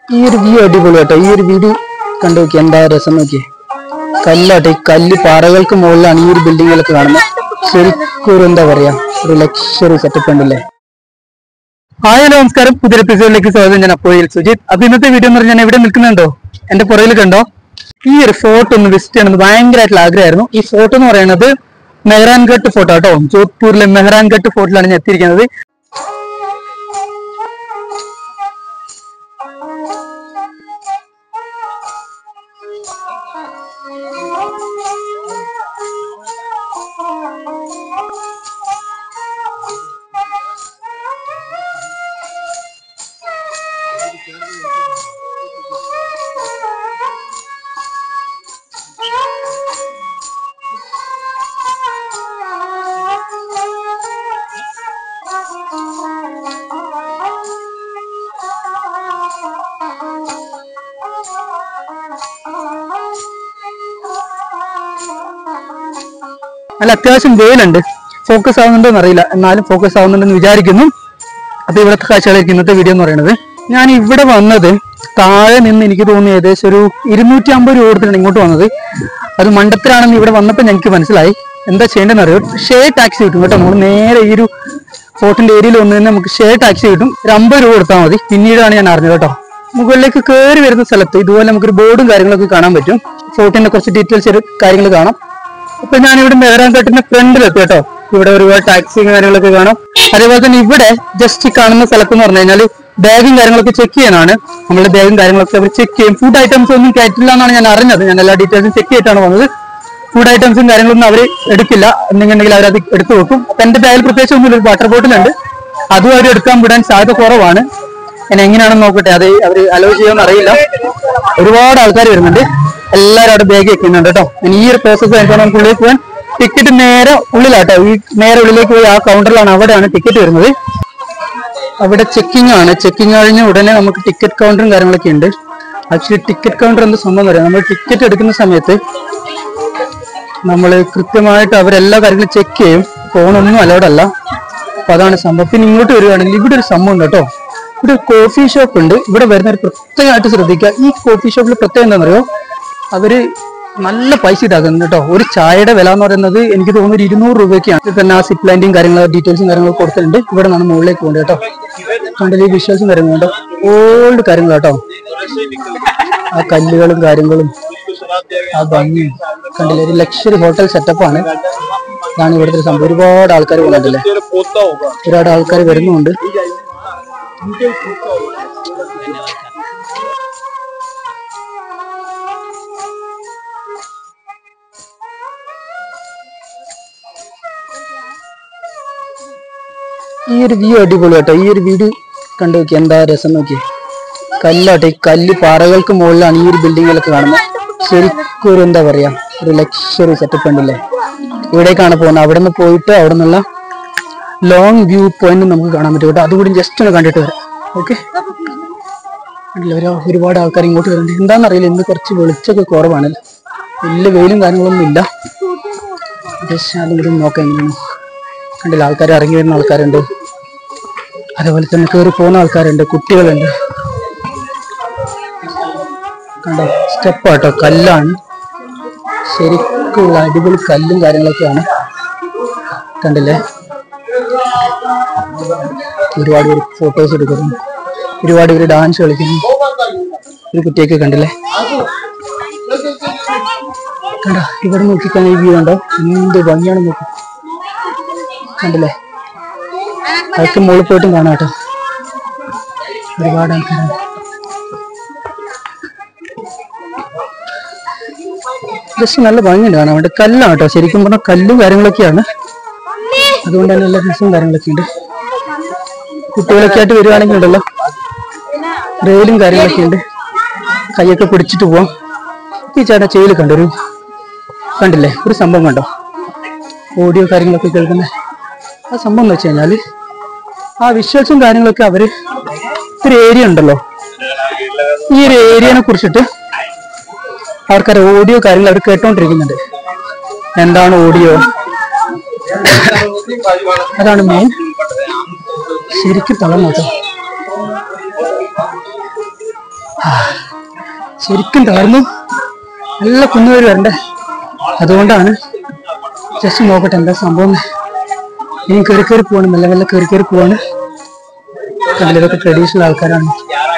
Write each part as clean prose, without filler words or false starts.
ഈ ഒരു വ്യൂ അടിപൊളി കേട്ടോ. ഈ ഒരു വീഡിയോ കണ്ടു നോക്കി, എന്താ രസം നോക്കി. കല്ലാട്ടെ, ഈ കല്ല് പാറകൾക്ക് മുകളിലാണ് ഈ ഒരു ബിൽഡിങ്ങുകളൊക്കെ കാണുന്നത്. ശരിക്കും ഒരു എന്താ പറയാ, ഒരു ലക്ഷറി സെറ്റപ്പ് ഉണ്ടല്ലേ. ഹായ് നമസ്കാരം, പുതിയ എപ്പിസോഡിലേക്ക് സ്വാഗതം. ഞാൻ അപ്പോയിൽ സുജിത്. അപ്പൊ ഇന്നത്തെ വീഡിയോ എന്ന് പറഞ്ഞാൽ ഞാൻ എവിടെ നിൽക്കുന്നുണ്ടോ, എന്റെ പുറകിൽ കണ്ടോ, ഈ ഒരു ഫോർട്ട് ഒന്ന് വിസിറ്റ് ചെയ്യണമെന്ന് ഭയങ്കരമായിട്ടുള്ള ആഗ്രഹമായിരുന്നു. ഈ ഫോർട്ട് എന്ന് പറയുന്നത് മെഹ്റാൻഗട്ട് ഫോർട്ട് കേട്ടോ. ജോധ്പൂരിലെ മെഹ്റാൻഗട്ട് ഫോർട്ടിലാണ് ഞാൻ എത്തിയിരിക്കുന്നത്. നല്ല അത്യാവശ്യം വെയിലുണ്ട്. ഫോക്കസ് ആവുന്നുണ്ടോന്ന് അറിയില്ല, എന്നാലും ഫോക്കസ് ആവുന്നുണ്ടെന്ന് വിചാരിക്കുന്നു. അപ്പൊ ഇവിടുത്തെ കാഴ്ചകളായിരിക്കും ഇന്നത്തെ വീഡിയോ എന്ന് പറയുന്നത്. ഞാൻ ഇവിടെ വന്നത് താഴെ നിന്ന് എനിക്ക് തോന്നി ഏകദേശം ഒരു 250 രൂപ കൊടുത്തിട്ടാണ് ഇങ്ങോട്ട് വന്നത്. അത് മണ്ടത്തിലാണെന്ന് ഇവിടെ വന്നപ്പോൾ ഞങ്ങൾക്ക് മനസ്സിലായി. എന്താ ചെയ്യേണ്ടതെന്ന് അറിയോ, ഷെയർ ടാക്സി കിട്ടും കേട്ടോ. നമ്മൾ നേരെ ഈ ഒരു ഫോർട്ടിന്റെ ഏരിയയിൽ വന്നു കഴിഞ്ഞാൽ നമുക്ക് ഷെയർ ടാക്സി കിട്ടും. ഒരു 50 രൂപ കൊടുത്താൽ മതി. പിന്നീടാണ് ഞാൻ അറിഞ്ഞത് കേട്ടോ. മുകളിലേക്ക് കയറി വരുന്ന സ്ഥലത്ത് ഇതുപോലെ നമുക്കൊരു ബോർഡും കാര്യങ്ങളൊക്കെ കാണാൻ പറ്റും. ഫോർട്ടിന്റെ കുറച്ച് ഡീറ്റെയിൽസ് കാര്യങ്ങൾ കാണാം. അപ്പൊ ഞാൻ ഇവിടെ മെഹ്റാൻഗട്ടിന്റെ ഫ്രണ്ടിലെത്തി കേട്ടോ. ഇവിടെ ഒരുപാട് ടാക്സിയും കാര്യങ്ങളൊക്കെ കാണാം. അതേപോലെ തന്നെ ഇവിടെ ജസ്റ്റ് കാണുന്ന സ്ഥലത്ത് എന്ന് പറഞ്ഞു കഴിഞ്ഞാൽ ബാഗും കാര്യങ്ങളൊക്കെ ചെക്ക് ചെയ്യാനാണ്. നമ്മുടെ ബാഗും കാര്യങ്ങളൊക്കെ അവർ ചെക്ക് ചെയ്യും. ഫുഡ് ഐറ്റംസ് ഒന്നും കയറ്റില്ല എന്നാണ് ഞാൻ അറിഞ്ഞത്. ഞാൻ എല്ലാ ഡീറ്റെയിൽസും ചെക്ക് ചെയ്തിട്ടാണ് വന്നത്. ഫുഡ് ഐറ്റംസും കാര്യങ്ങളൊന്നും അവർ എടുക്കില്ല. എന്തെങ്കിലും അവരത് എടുത്തു വെക്കും. അപ്പൊ എന്റെ ബാഗിൽ പ്രത്യേകിച്ച് ഒന്നുമില്ല, ഒരു വാട്ടർ ബോട്ടിലുണ്ട്. അതും അവർ എടുക്കാൻ വിടാൻ സാധ്യത കുറവാണ്. ഞാൻ എങ്ങനെയാണെന്ന് നോക്കട്ടെ, അത് അവർ അലോ ചെയ്യുമെന്ന് അറിയില്ല. ഒരുപാട് ആൾക്കാർ വരുന്നുണ്ട്. എല്ലാവരും അവിടെ ബാഗ് വെക്കുന്നുണ്ട് കേട്ടോ. ഈ ഒരു പ്രോസസ്സ് കഴിഞ്ഞാൽ നമുക്ക് ഉള്ളിലേക്ക് പോകാൻ ടിക്കറ്റ് നേരെ ഉള്ളിലാട്ടോ. ഈ നേരെ ഉള്ളിലേക്ക് പോയി ആ കൗണ്ടറിലാണ്, അവിടെയാണ് ടിക്കറ്റ് വരുന്നത്. അവിടെ ചെക്കിംഗ് ആണ്. ചെക്കിംഗ് കഴിഞ്ഞ് ഉടനെ നമുക്ക് ടിക്കറ്റ് കൗണ്ടറും കാര്യങ്ങളൊക്കെ ഉണ്ട്. ആക്ച്വലി ടിക്കറ്റ് കൗണ്ടർ എന്ത് സംഭവം പറയാം, നമ്മൾ ടിക്കറ്റ് എടുക്കുന്ന സമയത്ത് നമ്മൾ കൃത്യമായിട്ട് അവരെല്ലാ കാര്യങ്ങളും ചെക്ക് ചെയ്യും. ഫോണൊന്നും അലൗഡ് അല്ല. അപ്പൊ അതാണ് സംഭവം. പിന്നെ ഇങ്ങോട്ട് വരികയാണെങ്കിൽ ഇവിടെ ഒരു സംഭവം ഉണ്ട് കേട്ടോ. ഇവിടെ ഒരു കോഫി ഷോപ്പ് ഉണ്ട്. ഇവിടെ വരുന്നവർ പ്രത്യേകമായിട്ട് ശ്രദ്ധിക്കുക. ഈ കോഫി ഷോപ്പിൽ പ്രത്യേകം എന്താണെന്നറിയോ, അവര് നല്ല പൈസ ഇതാക്കുന്നുണ്ട് കേട്ടോ. ഒരു ചായയുടെ വില എന്ന് പറയുന്നത് എനിക്ക് തോന്നുന്നു 200 രൂപയ്ക്കാണ്. തന്നെ ആ സിപ്പ് ലൈൻഡിങ് കാര്യങ്ങളും ഡീറ്റെയിൽസും കാര്യങ്ങളൊക്കെ കൊടുത്തിട്ടുണ്ട്. ഇവിടെ നിന്നാണ് മുകളിലേക്ക് പോകുന്നത് കേട്ടോ. കണ്ടില്ലേ, ഈ വിഷ്വൽസും കാര്യങ്ങളുണ്ടോ, ഓൾഡ് കാര്യങ്ങൾ കേട്ടോ. ആ കല്ലുകളും കാര്യങ്ങളും ആ ഭംഗിയും കണ്ടില്ലേ. ഒരു ലക്ഷറി ഹോട്ടൽ സെറ്റപ്പാണ്. ഇതാണ് ഇവിടുത്തെ സംഭവം. ഒരുപാട് ആൾക്കാർ പോകുന്നുണ്ടല്ലേ, ഒരുപാട് ആൾക്കാർ വരുന്നുണ്ട്. ഈ ഒരു വ്യൂ അടിപൊളി കേട്ടോ. ഈ ഒരു വീഡിയോ കണ്ടു നോക്കി, എന്താ രസം നോക്കി. കല്ലാട്ടെ, ഈ കല്ല് പാറകൾക്ക് മുകളിലാണ് ഈ ഒരു ബിൽഡിങ്ങുകളൊക്കെ കാണുന്നത്. ശരിക്കും ഒരു എന്താ പറയാ, ഒരു ലക്ഷറി സെറ്റപ്പ് ഉണ്ടല്ലേ. ഇവിടേക്കാണ് പോകുന്നത്. അവിടെ നിന്ന് പോയിട്ട് അവിടെ നിന്നുള്ള ലോങ് വ്യൂ പോയിന്റ് നമുക്ക് കാണാൻ പറ്റും കേട്ടോ. അതുകൂടി ജസ്റ്റ് ഒന്ന് കണ്ടിട്ട് വരാം. ഓക്കെ, കണ്ടില്ല, ഒരുപാട് ആൾക്കാർ ഇങ്ങോട്ട് വരുന്നുണ്ട്. എന്താണെന്നറിയില്ല, ഇന്ന് കുറച്ച് വെളിച്ചൊക്കെ കുറവാണല്ലോ. വലിയ വെയിലും കാര്യങ്ങളൊന്നും ഇല്ല. ജസ്റ്റ് അതുകൂടി നോക്കാം എങ്ങനെയാണ്. കണ്ടില്ല, ആൾക്കാർ ഇറങ്ങി വരുന്ന ആൾക്കാരുണ്ട്. അതേപോലെ തന്നെ കയറി പോകുന്ന ആൾക്കാരുണ്ട്, കുട്ടികളുണ്ട്. കണ്ടോ, സ്റ്റെപ്പാട്ടോ, കല്ലാണ്. ശരിക്കുള്ള അടിപൊളി കല്ലും കാര്യങ്ങളൊക്കെയാണ്. കണ്ടില്ലേ, ഒരുപാട് പേര് ഫോട്ടോസ് എടുക്കുന്നു, ഒരുപാട് പേര് ഡാൻസ് കളിക്കുന്നു. ഒരു കുട്ടിയൊക്കെ കണ്ടില്ലേ. കണ്ടോ, ഇവിടെ നോക്കിക്കാൻ ഈ വ്യൂ ഉണ്ടോ, എന്ത് ഭംഗിയാണ് നോക്കി. കണ്ടില്ലേ, അതൊക്കെ മുകളിൽ പോയിട്ടും കാണാം കേട്ടോ. ഒരുപാട് ആൾക്കാരുണ്ട്. ജസ്റ്റ് നല്ല ഭംഗിയുണ്ട് കാണാൻ വേണ്ടി. കല്ലാണ് കേട്ടോ, ശരിക്കും പറഞ്ഞാൽ കല്ലും കാര്യങ്ങളൊക്കെയാണ്. അതുകൊണ്ട് തന്നെ എല്ലാ രസവും കാര്യങ്ങളൊക്കെ ഉണ്ട്. കുട്ടികളൊക്കെ ആയിട്ട് വരുവാണെങ്കിൽ ഉണ്ടല്ലോ, റെയിലും കാര്യങ്ങളൊക്കെ ഉണ്ട്. കൈയൊക്കെ പിടിച്ചിട്ട് പോവാം. ഈ ചേട്ടാ ചെയിൽ കണ്ടൊരു കണ്ടില്ലേ, ഒരു സംഭവം കണ്ടോ, ഓഡിയോ കാര്യങ്ങളൊക്കെ കേൾക്കുന്നത്. ആ സംഭവം എന്ന് വെച്ച് കഴിഞ്ഞാൽ ആ വിഷ്വൽസും കാര്യങ്ങളൊക്കെ അവര് ഒരു ഏരിയ ഉണ്ടല്ലോ, ഈ ഒരു ഏരിയനെ കുറിച്ചിട്ട് ആൾക്കാർ ഓഡിയോ കാര്യങ്ങൾ അവർ കേട്ടോണ്ടിരിക്കുന്നുണ്ട്. എന്താണ് ഓഡിയോ, അതാണ് മെയിൻ. ശരിക്കും തളം നോക്കാം. ശരിക്കും തളർന്നു. നല്ല കുന്നുകയറി വരണ്ടേ, അതുകൊണ്ടാണ് ജസ്റ്റ് നോക്കട്ടെ എന്താ സംഭവം. ഇനി കയറി കയറി പോവാണ്, മെല്ലെ മെല്ലെ കയറി കയറി പോവാണ്. ഇതൊക്കെ ട്രഡീഷണൽ ആൾക്കാരാണ്.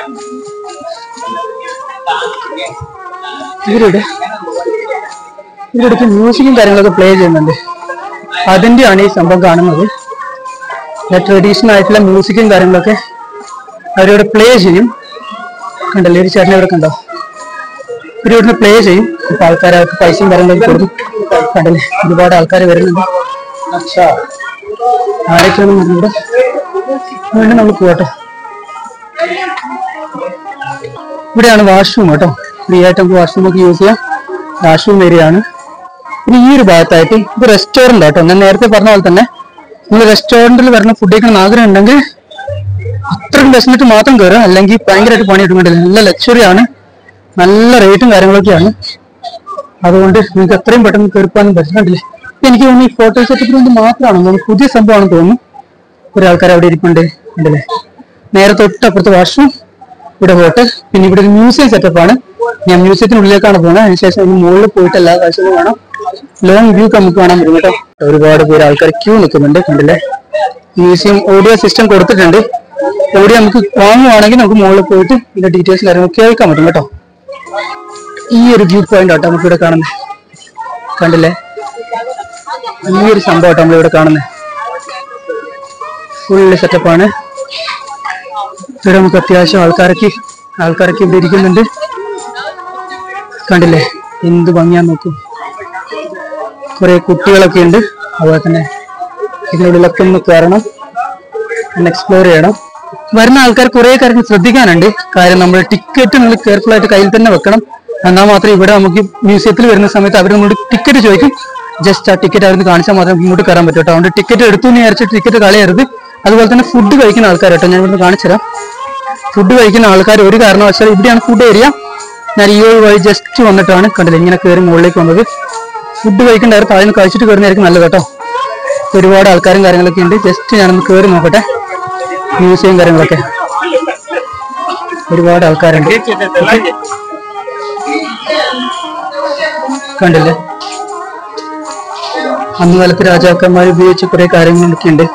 ഇവരുടെ മ്യൂസിക്കും കാര്യങ്ങളൊക്കെ പ്ലേ ചെയ്യുന്നുണ്ട്. അതിൻ്റെയാണ് ഈ സംഭവം കാണുന്നത്. ട്രഡീഷണൽ ആയിട്ടുള്ള മ്യൂസിക്കും കാര്യങ്ങളൊക്കെ അവരിവിടെ പ്ലേ ചെയ്യും. കണ്ടല്ലേ, ഒരു ചേട്ടനെ ഇവിടെ കണ്ടോ, ഇവരിവിടുന്ന് പ്ലേ ചെയ്യും. ഇപ്പൊ ആൾക്കാർ അവർക്ക് പൈസയും കാര്യങ്ങളൊക്കെ കൊടുക്കും. കണ്ടല്ലേ, ഒരുപാട് ആൾക്കാർ വരുന്നുണ്ട്. ആരൊക്കെയാണ് ഇവിടെ വീണ്ടും നമ്മൾ പോകട്ടോ. ഇവിടെയാണ് വാഷ്റൂം കേട്ടോ. ഫ്രീ ആയിട്ട് നമുക്ക് വാഷ്റൂം ഒക്കെ യൂസ് ചെയ്യാം. വാഷ്റൂം ഏരിയ ആണ്. പിന്നെ ഈ ഒരു ഭാഗത്തായിട്ട് ഇത് റെസ്റ്റോറന്റ് ആട്ടോ. ഞാൻ നേരത്തെ പറഞ്ഞ പോലെ തന്നെ നിങ്ങൾ റെസ്റ്റോറന്റിൽ വരുന്ന ഫുഡ് കഴിക്കണം ആഗ്രഹം ഉണ്ടെങ്കിൽ അത്രയും വിശന്നിട്ട് മാത്രം കയറുക, അല്ലെങ്കിൽ ഭയങ്കരമായിട്ട് പണി എടുക്കേണ്ടത്. നല്ല ലക്ഷറി ആണ്, നല്ല റേറ്റും കാര്യങ്ങളൊക്കെയാണ്. അതുകൊണ്ട് നിങ്ങൾക്ക് എത്രയും പെട്ടെന്ന് കയറിപ്പോകാനും പറ്റുന്നുണ്ടല്ലേ. എനിക്ക് തോന്നുന്നു ഈ ഫോട്ടോ സെറ്റപ്പിന് വേണ്ടി മാത്രമാണ്, പുതിയ സംഭവമാണെന്ന് തോന്നുന്നു. കുറെ ആൾക്കാർ അവിടെ ഇരിപ്പുണ്ട് ഉണ്ടല്ലേ. നേരെ തൊട്ടപ്പുറത്ത് വാഷ്റൂം, ഇവിടെ ഹോട്ടൽ, പിന്നെ ഇവിടെ ഒരു മ്യൂസിയം സെറ്റപ്പാണ്. ഞാൻ മ്യൂസിയത്തിനുള്ളിലേക്കാണ് പോകുന്നത്. അതിനുശേഷം ഇനി മുകളിൽ പോയിട്ട് എല്ലാ കാഴ്ചകളും കാണാം. ലോങ് വ്യൂ നമുക്ക് കാണാൻ പറ്റും കേട്ടോ. ഒരുപാട് പേര് ആൾക്കാർ ക്യൂ നിൽക്കുന്നുണ്ട് കണ്ടില്ലേ. മ്യൂസിയം ഓഡിയോ സിസ്റ്റം കൊടുത്തിട്ടുണ്ട്. ഓഡിയോ നമുക്ക് വാങ്ങുവാണെങ്കിൽ നമുക്ക് മുകളിൽ പോയിട്ട് ഇതിന്റെ ഡീറ്റെയിൽസ് കാര്യങ്ങൾ കേൾക്കാൻ പറ്റും കേട്ടോ. ഈ ഒരു വ്യൂ പോയിന്റ് ആട്ടോ നമുക്ക് ഇവിടെ കാണുന്നത്. കണ്ടില്ലേ, ഈ ഒരു സംഭവം ആട്ടോ നമ്മളിവിടെ കാണുന്നത്. ഫുള്ള് സെറ്റപ്പാണ്. ഇവിടെ നമുക്ക് അത്യാവശ്യം ആൾക്കാരൊക്കെ ഇവിടെ ഇരിക്കുന്നുണ്ട്. കണ്ടില്ലേ, എന്ത് ഭംഗിയാന്ന് നോക്കൂ. കുറെ കുട്ടികളൊക്കെ ഉണ്ട്. അതുപോലെ തന്നെ ഇതിനുള്ളിലൊക്കെ ഒന്ന് കയറണം, ഒന്ന് എക്സ്പ്ലോർ ചെയ്യണം. വരുന്ന ആൾക്കാർ കുറെ കാര്യങ്ങൾ ശ്രദ്ധിക്കാനുണ്ട്. കാര്യം നമ്മൾ ടിക്കറ്റ് നമ്മൾ കെയർഫുൾ ആയിട്ട് കയ്യിൽ തന്നെ വെക്കണം. എന്നാൽ മാത്രമേ ഇവിടെ നമുക്ക് മ്യൂസിയത്തിൽ വരുന്ന സമയത്ത് അവർ നമ്മളോട് ടിക്കറ്റ് ചോദിക്കും. ജസ്റ്റ് ആ ടിക്കറ്റ് അവർക്ക് കാണിച്ചാൽ മാത്രമേ ഇങ്ങോട്ട് കയറാൻ പറ്റും കേട്ടോ. അതുകൊണ്ട് ടിക്കറ്റ് എടുത്തു എന്ന് വിചാരിച്ചിട്ട് ടിക്കറ്റ് കളയരുത്. അതുപോലെ തന്നെ ഫുഡ് കഴിക്കുന്ന ആൾക്കാർ കേട്ടോ, ഞാൻ ഇവിടുന്ന് കാണിച്ചുതരാം. ഫുഡ് കഴിക്കുന്ന ആൾക്കാർ ഒരു കാരണവശാലും ഇവിടെയാണ് ഫുഡ് ഏരിയ. ഞാൻ ഈ വഴി ജസ്റ്റ് വന്നിട്ടാണ് കണ്ടില്ല ഇങ്ങനെ കയറി മുകളിലേക്ക് വന്നത്. ഫുഡ് കഴിക്കേണ്ടവർ താഴെ നിന്ന് കഴിച്ചിട്ട് കയറുന്നതായിരിക്കും നല്ലത് കേട്ടോ. ഒരുപാട് ആൾക്കാരും കാര്യങ്ങളൊക്കെ ഉണ്ട്. ജസ്റ്റ് ഞാനൊന്ന് കയറി നോക്കട്ടെ. മ്യൂസിയം കാര്യങ്ങളൊക്കെ ഒരുപാട് ആൾക്കാരുണ്ട്. കണ്ടില്ലേ, അന്ന് കാലത്ത് രാജാക്കന്മാർ ഉപയോഗിച്ച കുറെ കാര്യങ്ങളൊക്കെ ഉണ്ട്.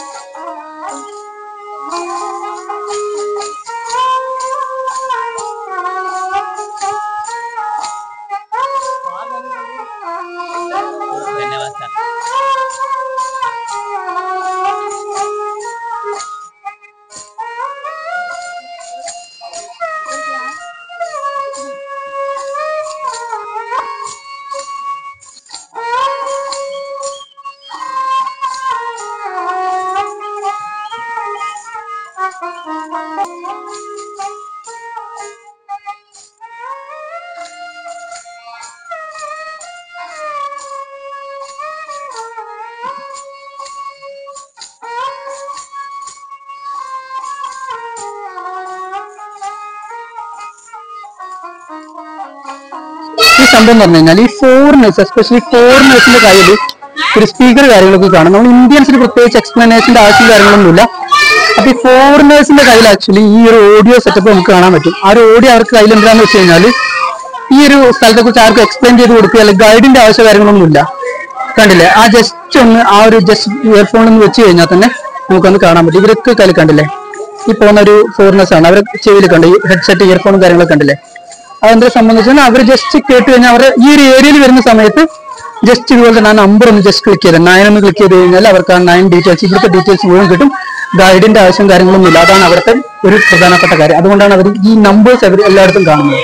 ഈ സംഭവം എന്ന് പറഞ്ഞു കഴിഞ്ഞാൽ ഈ ഫോറിനേഴ്സ്, എസ്പെഷ്യലി ഫോറിനേഴ്സിന്റെ കയ്യിൽ ഒരു സ്പീക്കർ കാര്യങ്ങളൊക്കെ കാണും. നമ്മൾ ഇന്ത്യൻസിന് പ്രത്യേകിച്ച് എക്സ്പ്ലനേഷന്റെ ആവശ്യം കാര്യങ്ങളൊന്നുമില്ല. അപ്പൊ ഈ ഫോറിനേഴ്സിന്റെ കയ്യിൽ ആക്ച്വലി ഈ ഒരു ഓഡിയോ സെറ്റപ്പ് നമുക്ക് കാണാൻ പറ്റും. ആ ഒരു ഓഡിയോ അവർക്ക് കയ്യിൽ എന്താണെന്ന് വെച്ച് കഴിഞ്ഞാൽ ഈ ഒരു സ്ഥലത്തെ കുറിച്ച് ആർക്കും എക്സ്പ്ലെയിൻ ചെയ്ത് കൊടുക്കുക, അല്ലെങ്കിൽ ഗൈഡിന്റെ ആവശ്യ കാര്യങ്ങളൊന്നുമില്ല. കണ്ടില്ലേ, ആ ജസ്റ്റ് ഒന്ന് ആ ഒരു ജസ്റ്റ് ഇയർഫോണിൽ നിന്ന് വെച്ച് കഴിഞ്ഞാൽ തന്നെ നമുക്കൊന്ന് കാണാൻ പറ്റും. ഇവരൊക്കെ കയ്യിൽ കണ്ടില്ലേ, ഈ പോകുന്ന ഒരു ഫോറിനേഴ്സ് ആണ്. അവരെ ചെവിയിൽ കണ്ട് ഈ ഹെഡ്സെറ്റ് ഇയർഫോണും കാര്യങ്ങളൊക്കെ കണ്ടില്ലേ. അതെന്താ സംബന്ധിച്ചാൽ അവർ ജസ്റ്റ് കേട്ട് കഴിഞ്ഞാൽ അവർ ഈ ഒരു ഏരിയയിൽ വരുന്ന സമയത്ത് ജസ്റ്റ് ഇതുപോലെ തന്നെ ആ നമ്പർ ഒന്ന് ജസ്റ്റ് ക്ലിക്ക് ചെയ്ത് 9 ഒന്ന് ക്ലിക്ക് ചെയ്ത് കഴിഞ്ഞാൽ അവർക്ക് ആ 9 ഡീറ്റെയിൽസ്, ഇവിടുത്തെ ഡീറ്റെയിൽസ് മുഴുവൻ കിട്ടും. ഗൈഡിന്റെ ആവശ്യം കാര്യങ്ങളൊന്നുമില്ല. അതാണ് അവിടുത്തെ ഒരു പ്രധാനപ്പെട്ട കാര്യം. അതുകൊണ്ടാണ് അവർ ഈ നമ്പേഴ്സ് അവർ എല്ലായിടത്തും കാണുന്നത്.